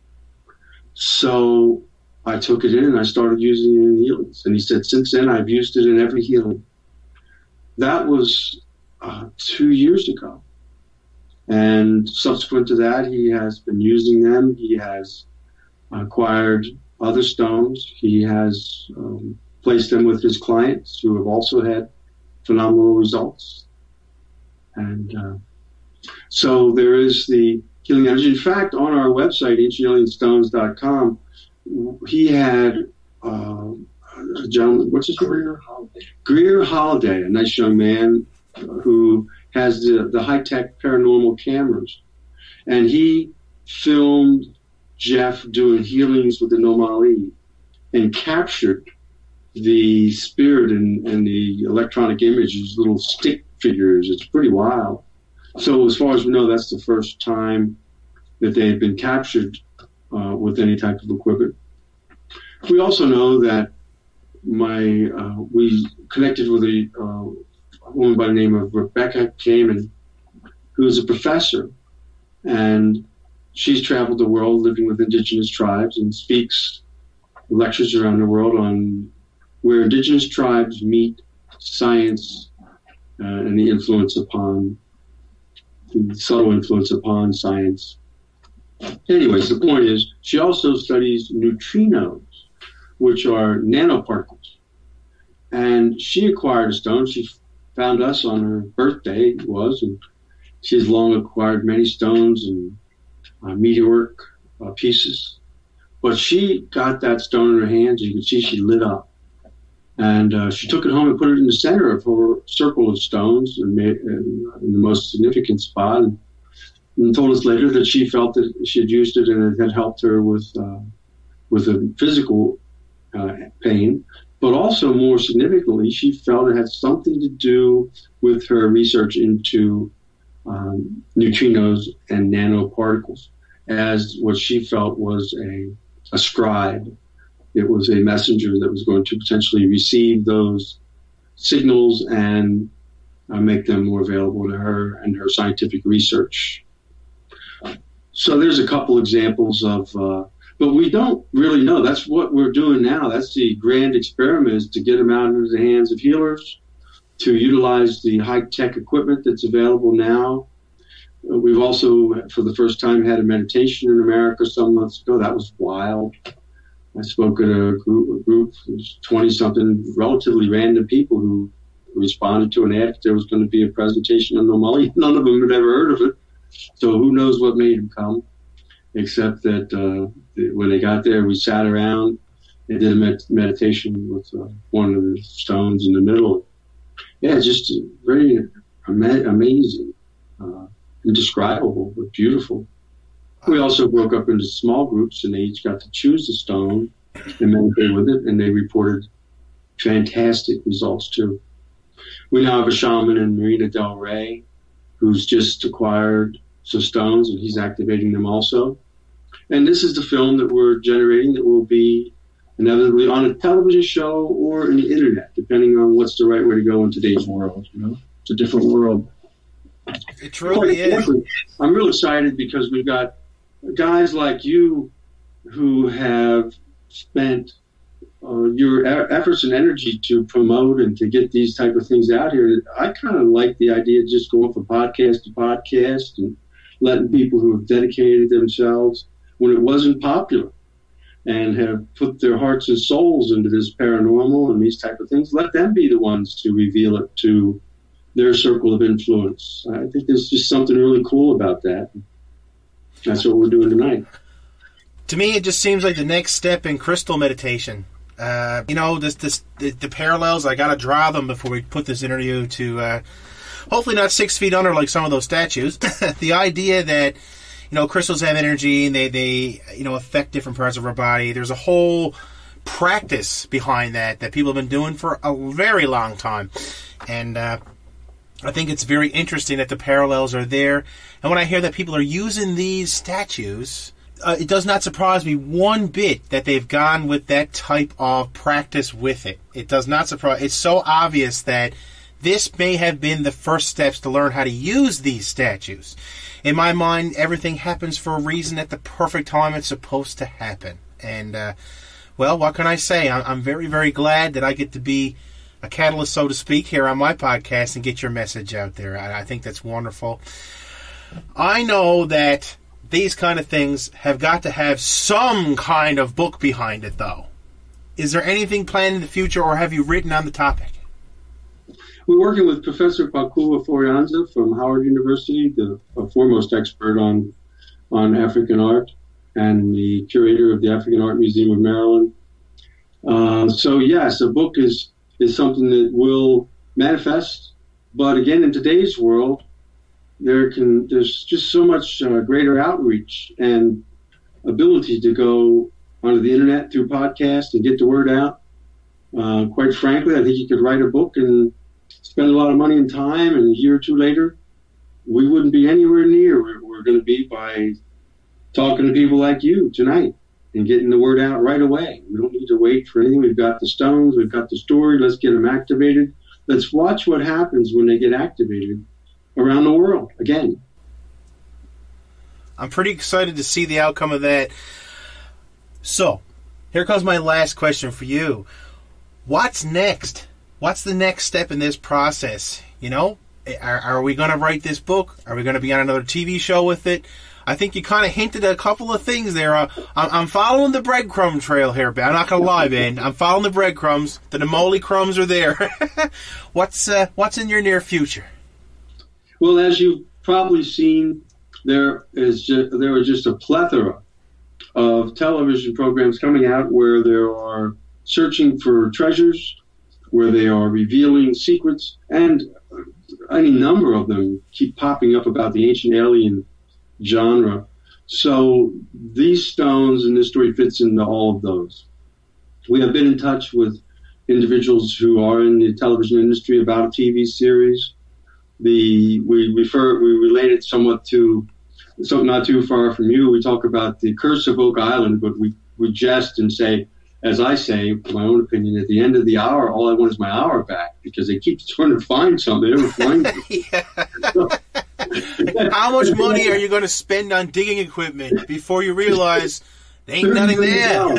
So I took it in and I started using it in healings. And he said, since then, I've used it in every healing. That was uh, two years ago. And subsequent to that, he has been using them. He has acquired other stones. He has um, placed them with his clients who have also had phenomenal results. And uh, so there is the healing energy. In fact, on our website, ancient alien stones dot com, he had uh, a gentleman, what's his name? Greer Holiday. Greer Holiday, a nice young man uh, who has the, the high-tech paranormal cameras. And he filmed Jeff doing healings with the Nomoli and captured the spirit and, and the electronic images, little stick figures. It's pretty wild. So as far as we know, that's the first time that they have been captured uh, with any type of equipment. We also know that my uh, we connected with a, uh, a woman by the name of Rebecca Kamen, who is a professor, and she's traveled the world living with indigenous tribes and speaks lectures around the world on where indigenous tribes meet science uh, and the influence upon, the subtle influence upon science. Anyways, the point is, she also studies neutrinos, which are nanoparticles. And she acquired a stone. She found us on her birthday, it was, and she has long acquired many stones and uh, meteoric uh, pieces. But she got that stone in her hands. You can see she lit up. And uh, she took it home and put it in the center of her circle of stones and made uh, in the most significant spot. And, and told us later that she felt that she had used it and it had helped her with uh, with a physical uh, pain. But also, more significantly, she felt it had something to do with her research into um, neutrinos and nanoparticles, as what she felt was a, a scribe. It was a messenger that was going to potentially receive those signals and uh, make them more available to her and her scientific research. So there's a couple examples of, uh, but we don't really know. That's what we're doing now. That's the grand experiment, is to get them out into the hands of healers, to utilize the high-tech equipment that's available now. Uh, we've also, for the first time, had a meditation in America some months ago. That was wild. I spoke at a group, a group of twenty-something relatively random people who responded to an ad that there was going to be a presentation on Nomoli. None of them had ever heard of it. So who knows what made them come, except that uh, when they got there, we sat around and did a med- meditation with uh, one of the stones in the middle. Yeah, it's just very ama- amazing, uh, indescribable, but beautiful. We also broke up into small groups, and they each got to choose a stone and meditate with it, and they reported fantastic results, too. We now have a shaman in Marina del Rey who's just acquired some stones, and he's activating them also. And this is the film that we're generating that will be inevitably on a television show or in the internet, depending on what's the right way to go in today's world. You know, it's a different world. It truly is. I'm real excited because we've got guys like you who have spent uh, your e- efforts and energy to promote and to get these type of things out here. I kind of like the idea of just going from podcast to podcast and letting people who have dedicated themselves when it wasn't popular and have put their hearts and souls into this paranormal and these type of things, let them be the ones to reveal it to their circle of influence. I think there's just something really cool about that. That's what we're doing tonight. To me, it just seems like the next step in crystal meditation. Uh, you know, this, this, the, the parallels, I gotta draw them before we put this interview to, uh, hopefully not six feet under like some of those statues. The idea that, you know, crystals have energy and they, they, you know, affect different parts of our body. There's a whole practice behind that that people have been doing for a very long time. And, uh, I think it's very interesting that the parallels are there. And when I hear that people are using these statues, uh, it does not surprise me one bit that they've gone with that type of practice with it. It does not surprise. It's so obvious that this may have been the first steps to learn how to use these statues. In my mind, everything happens for a reason at the perfect time it's supposed to happen. And, uh, well, what can I say? I'm very, very glad that I get to be a catalyst, so to speak, here on my podcast and get your message out there. I, I think that's wonderful. I know that these kind of things have got to have some kind of book behind it, though. Is there anything planned in the future, or have you written on the topic? We're working with Professor Kwakua Forianza from Howard University, the foremost expert on on African art and the curator of the African Art Museum of Maryland. Uh, so, yes, a book is is something that will manifest. But again, in today's world, there can there's just so much uh, greater outreach and ability to go onto the internet through podcasts and get the word out. Uh, quite frankly, I think you could write a book and spend a lot of money and time, and a year or two later, we wouldn't be anywhere near where we're going to be by talking to people like you tonight and getting the word out right away. We don't need to wait for anything. We've got the stones. We've got the story. Let's get them activated. Let's watch what happens when they get activated around the world again. I'm pretty excited to see the outcome of that. So, here comes my last question for you. What's next? What's the next step in this process? You know, are, are we going to write this book? Are we going to be on another T V show with it? I think you kind of hinted at a couple of things there. Uh, I'm, I'm following the breadcrumb trail here, Ben. I'm not going to lie, Ben. I'm following the breadcrumbs. The Nomoli crumbs are there. what's uh, what's in your near future? Well, as you've probably seen, there is just, there are just a plethora of television programs coming out where they are searching for treasures, where they are revealing secrets, and any number of them keep popping up about the ancient alien genre. So these stones and this story fits into all of those. We have been in touch with individuals who are in the television industry about a T V series. The we refer we relate it somewhat to something not too far from you. We talk about the curse of Oak Island, but we, we jest and say, as I say, my own opinion, at the end of the hour, all I want is my hour back, because they keep trying to find something. They never find it. How much money are you going to spend on digging equipment before you realize there ain't nothing there?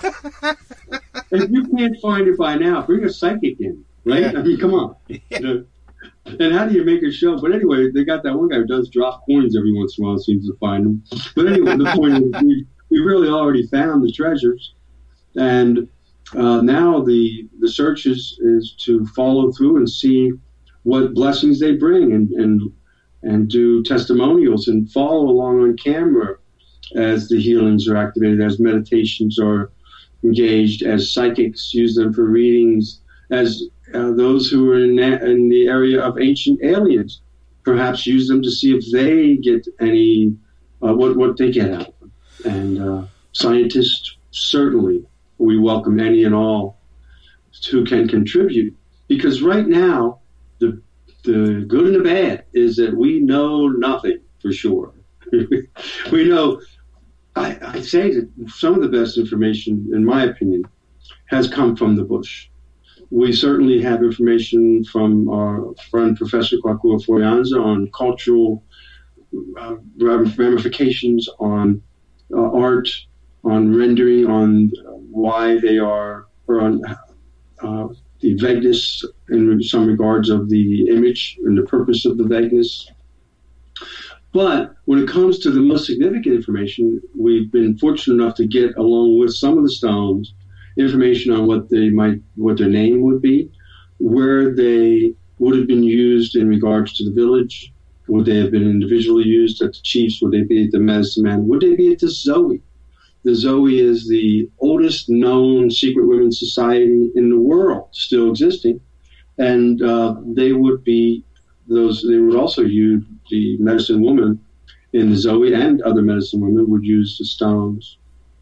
If you can't find it by now, bring a psychic in, right? Yeah. I mean, come on. Yeah. You know, and how do you make a show? But anyway, they got that one guy who does drop coins every once in a while, seems to find them. But anyway, the point is we, we really already found the treasures. And uh, now the the search is, is to follow through and see what blessings they bring, and, and and do testimonials and follow along on camera as the healings are activated, as meditations are engaged, as psychics use them for readings, as uh, those who are in, na- in the area of ancient aliens perhaps use them to see if they get any, uh, what, what they get out of them. And uh, scientists, certainly, we welcome any and all who can contribute, because right now, the the good and the bad is that we know nothing for sure. We know, I, I say that some of the best information, in my opinion, has come from the bush. We certainly have information from our friend Professor Kwakua Forianza on cultural uh, ramifications, on uh, art, on rendering, on why they are, or on uh, the vagueness in some regards of the image and the purpose of the vagueness. But when it comes to the most significant information, we've been fortunate enough to get, along with some of the stones, information on what they might, what their name would be, where they would have been used in regards to the village, would they have been individually used at the chiefs, would they be at the medicine man, would they be at the Zoe? the Zoe is the oldest known secret women's society in the world, still existing, and uh, they would be those. They would also use the medicine woman in the Zoe, and other medicine women would use the stones.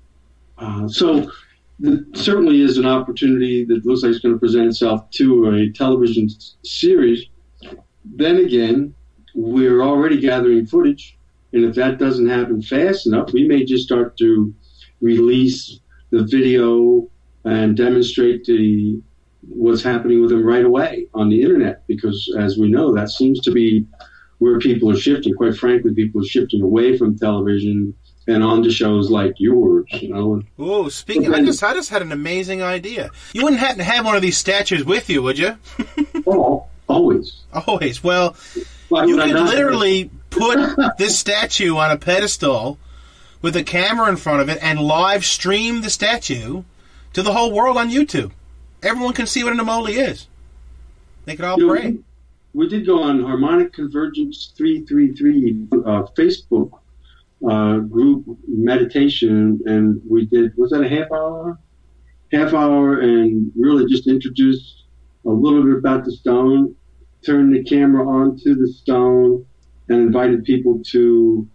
Uh, so there certainly is an opportunity that looks like it's going to present itself to a television series. Then again, we're already gathering footage, and if that doesn't happen fast enough, we may just start to release the video and demonstrate the what's happening with them right away on the internet, because as we know, that seems to be where people are shifting. Quite frankly, people are shifting away from television and onto shows like yours, you know. Oh, speaking, I just, I just had an amazing idea. You wouldn't happen to have one of these statues with you, would you? Oh, always. Always. Well, Why you would I could not? literally put this statue on a pedestal with a camera in front of it and live stream the statue to the whole world on YouTube. Everyone can see what a Nomoli is. They could all You know, pray. We did go on Harmonic Convergence three three three uh, Facebook uh, group meditation, and we did, was that a half hour? Half hour, and really just introduced a little bit about the stone, turned the camera onto the stone, and invited people to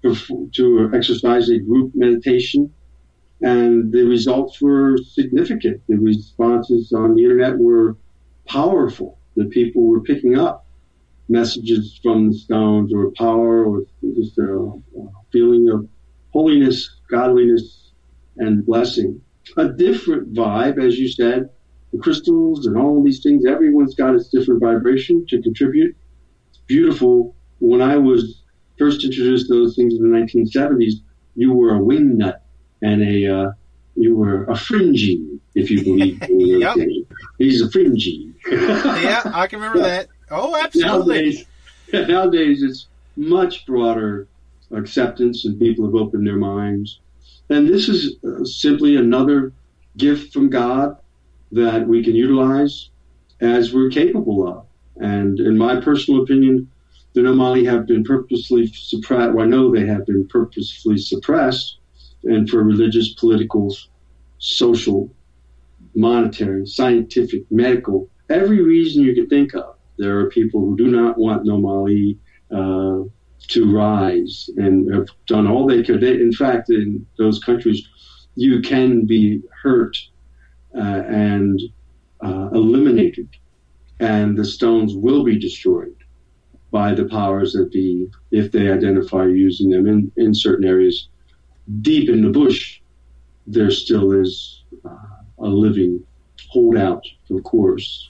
to exercise a group meditation. And the results were significant. The responses on the internet were powerful. The people were picking up messages from the stones, or power, or just a, a feeling of holiness, godliness, and blessing. A different vibe, as you said, the crystals and all these things, everyone's got its different vibration to contribute. It's beautiful. When I was first introduced to those things in the nineteen seventies, you were a wing nut and a uh, you were a fringy, if you believe. Yep. He's a fringy. Yeah, I can remember that. Oh, absolutely. Nowadays, nowadays, it's much broader acceptance, and people have opened their minds. And this is uh, simply another gift from God that we can utilize as we're capable of. And in my personal opinion, the Nomoli have been purposely suppressed. Well, I know they have been purposefully suppressed, and for religious, political, social, monetary, scientific, medical, every reason you could think of. There are people who do not want Nomoli uh, to rise, and have done all they could. They, in fact, in those countries, you can be hurt uh, and uh, eliminated, and the stones will be destroyed by the powers that be if they identify using them in, in certain areas. Deep in the bush, there still is uh, a living holdout, of course.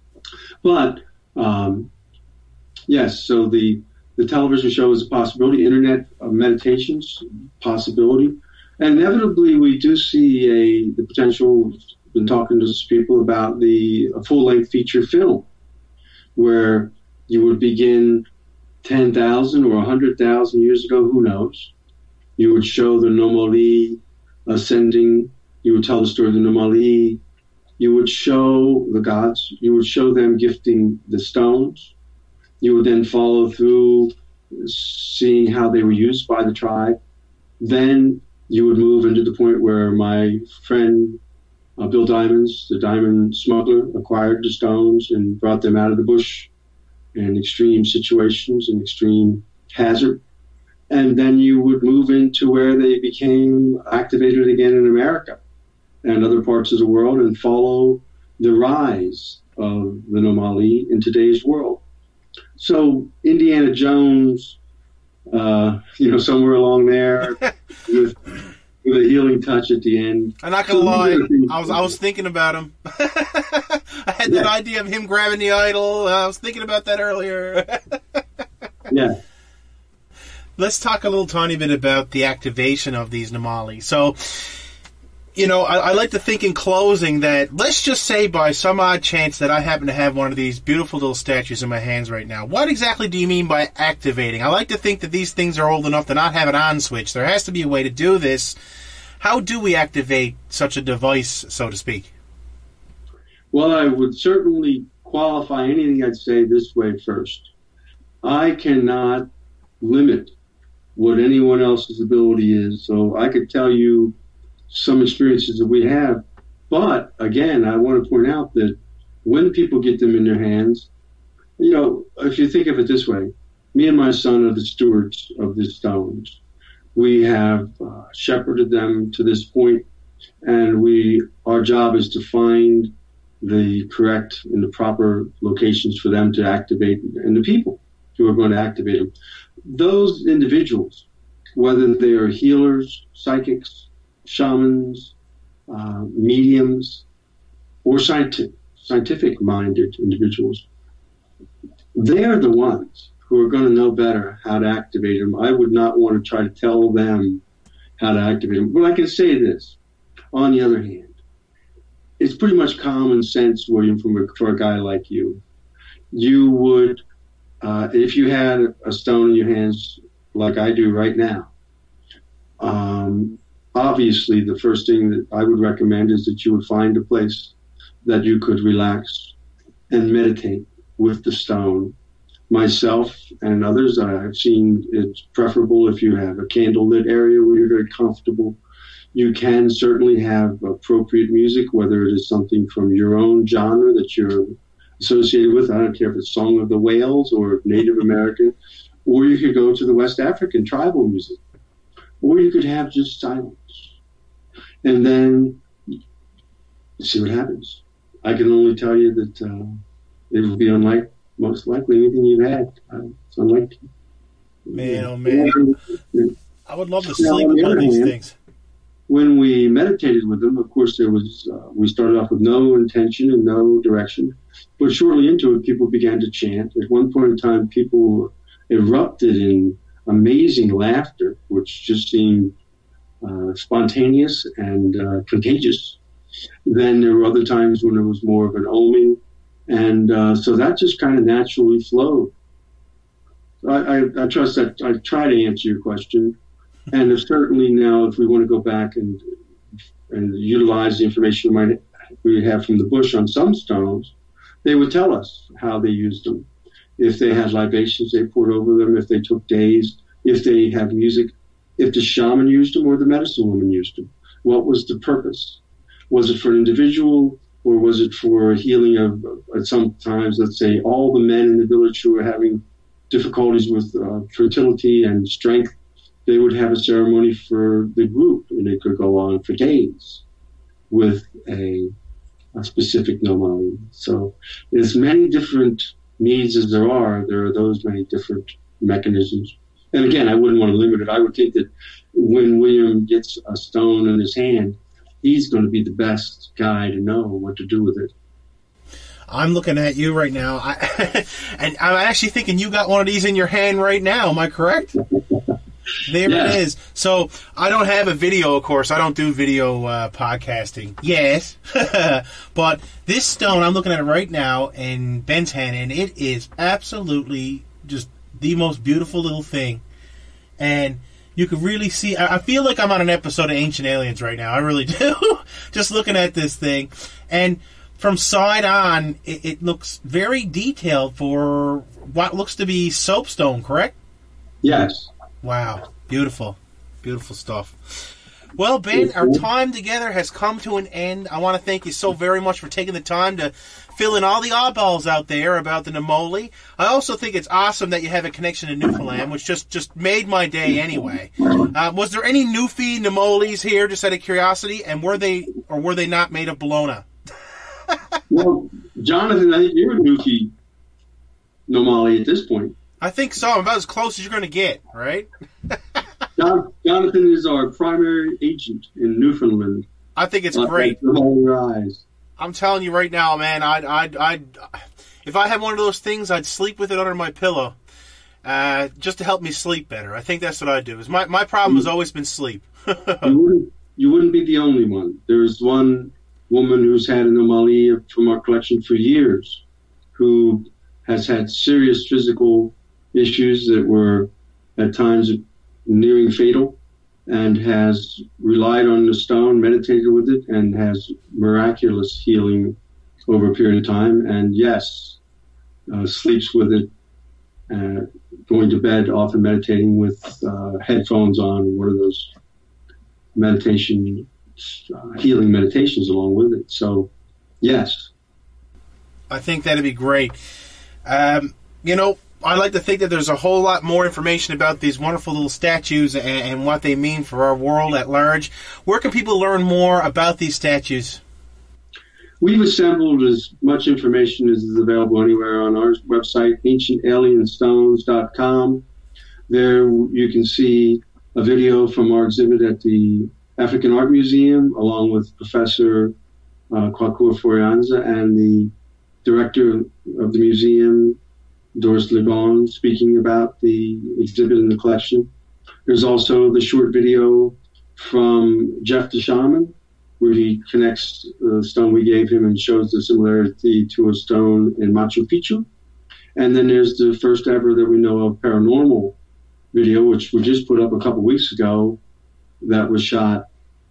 But, um, yes, so the, the television show is a possibility. Internet uh, meditations, possibility. And inevitably, we do see a the potential. Been talking to some people about the a full-length feature film, where you would begin ten thousand or one hundred thousand years ago, who knows. You would show the Nomoli ascending. You would tell the story of the Nomoli. You would show the gods. You would show them gifting the stones. You would then follow through, seeing how they were used by the tribe. Then you would move into the point where my friend uh, Bill Diamonds, the diamond smuggler, acquired the stones and brought them out of the bush in extreme situations and extreme hazard. And then you would move into where they became activated again in America and other parts of the world, and follow the rise of the Nomoli in today's world. So Indiana Jones, uh, you know, somewhere along there with, with a healing touch at the end. I'm not gonna lie, I was I was thinking about him. I had that Yeah. idea of him grabbing the idol. I was thinking about that earlier. Yeah. Let's talk a little tiny bit about the activation of these Nomoli. So, you know, I, I like to think in closing that, let's just say by some odd chance that I happen to have one of these beautiful little statues in my hands right now. What exactly do you mean by activating? I like to think that these things are old enough to not have an on switch. There has to be a way to do this. How do we activate such a device, so to speak? Well, I would certainly qualify anything I'd say this way first. I cannot limit what anyone else's ability is. So I could tell you some experiences that we have. But again, I want to point out that when people get them in their hands, you know, if you think of it this way, me and my son are the stewards of the stones. We have uh, shepherded them to this point, and we our job is to find the correct and the proper locations for them to activate, and the people who are going to activate them. Those individuals, whether they are healers, psychics, shamans, uh, mediums, or scientific, scientific-minded individuals, they're the ones who are going to know better how to activate them. I would not want to try to tell them how to activate them. But I can say this. On the other hand, it's pretty much common sense, William, from a, for a guy like you. You would, uh, if you had a stone in your hands like I do right now, um, obviously the first thing that I would recommend is that you would find a place that you could relax and meditate with the stone. Myself and others, I have seen it's preferable if you have a candlelit area where you're very comfortable. You can certainly have appropriate music, whether it is something from your own genre that you're associated with. I don't care if it's Song of the Whales or Native American, or you could go to the West African tribal music, or you could have just silence. And then see what happens. I can only tell you that uh, it will be unlike most likely anything you've had. Uh, it's unlikely. Man, oh man. I would love to sleep with one of these things. When we meditated with them, of course, there was uh, we started off with no intention and no direction. But shortly into it, people began to chant. At one point in time, people erupted in amazing laughter, which just seemed uh, spontaneous and uh, contagious. Then there were other times when it was more of an oming. And uh, so that just kind of naturally flowed. I, I, I trust that I try to answer your question. And if certainly now, if we want to go back and and utilize the information we might we have from the bush on some stones, they would tell us how they used them. If they had libations, they poured over them. If they took days, if they had music, if the shaman used them or the medicine woman used them. What was the purpose? Was it for an individual? Or was it for healing of, uh, sometimes, let's say, all the men in the village who were having difficulties with uh, fertility and strength? They would have a ceremony for the group, and it could go on for days with a, a specific Nomoli. So as many different needs as there are, there are those many different mechanisms. And again, I wouldn't want to limit it. I would think that when William gets a stone in his hand, he's going to be the best guy to know what to do with it. I'm looking at you right now, I, and I'm actually thinking you got one of these in your hand right now. Am I correct? There yes. It is. So I don't have a video, of course. I don't do video uh, podcasting. Yes. But this stone, I'm looking at it right now in Ben's hand, and it is absolutely just the most beautiful little thing. And you can really see, I feel like I'm on an episode of Ancient Aliens right now. I really do. Just looking at this thing. And from side on, it, it looks very detailed for what looks to be soapstone, correct? Yes. Wow. Beautiful. Beautiful stuff. Well, Ben, our time together has come to an end. I want to thank you so very much for taking the time to fill in all the oddballs out there about the Nomoli. I also think it's awesome that you have a connection to Newfoundland, which just, just made my day anyway. Uh, was there any Newfie Nomolis here, just out of curiosity, and were they or were they not made of bologna? Well, Jonathan, I think you're a Newfie Nomoli at this point. I think so. I'm about as close as you're going to get, right? John, Jonathan is our primary agent in Newfoundland. I think it's great. All your eyes. I'm telling you right now, man. I'd, I'd, I'd, if I had one of those things, I'd sleep with it under my pillow, uh, just to help me sleep better. I think that's what I'd do. Is my my problem has always been sleep. you wouldn't, you wouldn't be the only one. There's one woman who's had an Nomoli from our collection for years, who has had serious physical issues that were at times nearing fatal, and has relied on the stone, meditated with it, and has miraculous healing over a period of time. And yes, uh, sleeps with it, uh, going to bed, often meditating with uh, headphones on, one of those meditation uh, healing meditations along with it. So, yes. I think that'd be great. Um, you know, I like to think that there's a whole lot more information about these wonderful little statues and, and what they mean for our world at large. Where can people learn more about these statues? We've assembled as much information as is available anywhere on our website, ancient alien stones dot com. There you can see a video from our exhibit at the African Art Museum, along with Professor uh, Kwaku Aforianza and the director of the museum, Doris Leone, speaking about the exhibit in the collection. There's also the short video from Jeff the Shaman, where he connects the stone we gave him and shows the similarity to a stone in Machu Picchu. And then there's the first ever that we know of paranormal video, which we just put up a couple weeks ago, that was shot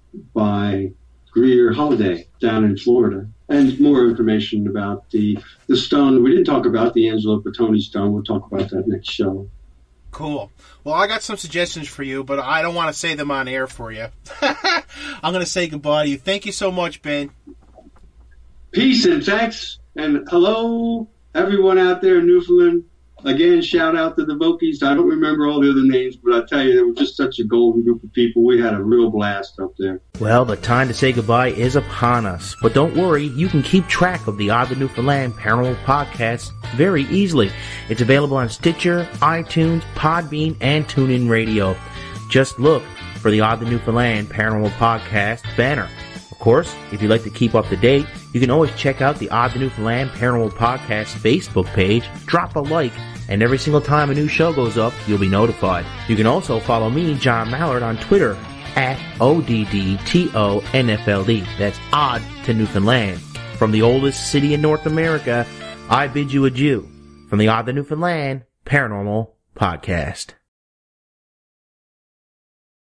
by Greer Holiday down in Florida. And more information about the the stone. We didn't talk about the Angelo Bertoni stone. We'll talk about that next show. Cool. Well, I got some suggestions for you, but I don't want to say them on air for you. I'm going to say goodbye to you. Thank you so much, Ben. Peace and thanks. And hello, everyone out there in Newfoundland. Again, shout out to the Vokies. I don't remember all the other names, but I tell you, they were just such a golden group of people. We had a real blast up there. Well, the time to say goodbye is upon us. But don't worry, you can keep track of the Odd the Newfoundland Paranormal Podcast very easily. It's available on Stitcher, iTunes, Podbean, and TuneIn Radio. Just look for the Odd the Newfoundland Paranormal Podcast banner. Of course, if you'd like to keep up to date, you can always check out the Odd the Newfoundland Paranormal Podcast Facebook page, drop a like, and every single time a new show goes up, you'll be notified. You can also follow me, John Mallard, on Twitter at O D D T O N F L D. That's Odd to Newfoundland. From the oldest city in North America, I bid you adieu from the Odd the Newfoundland Paranormal Podcast.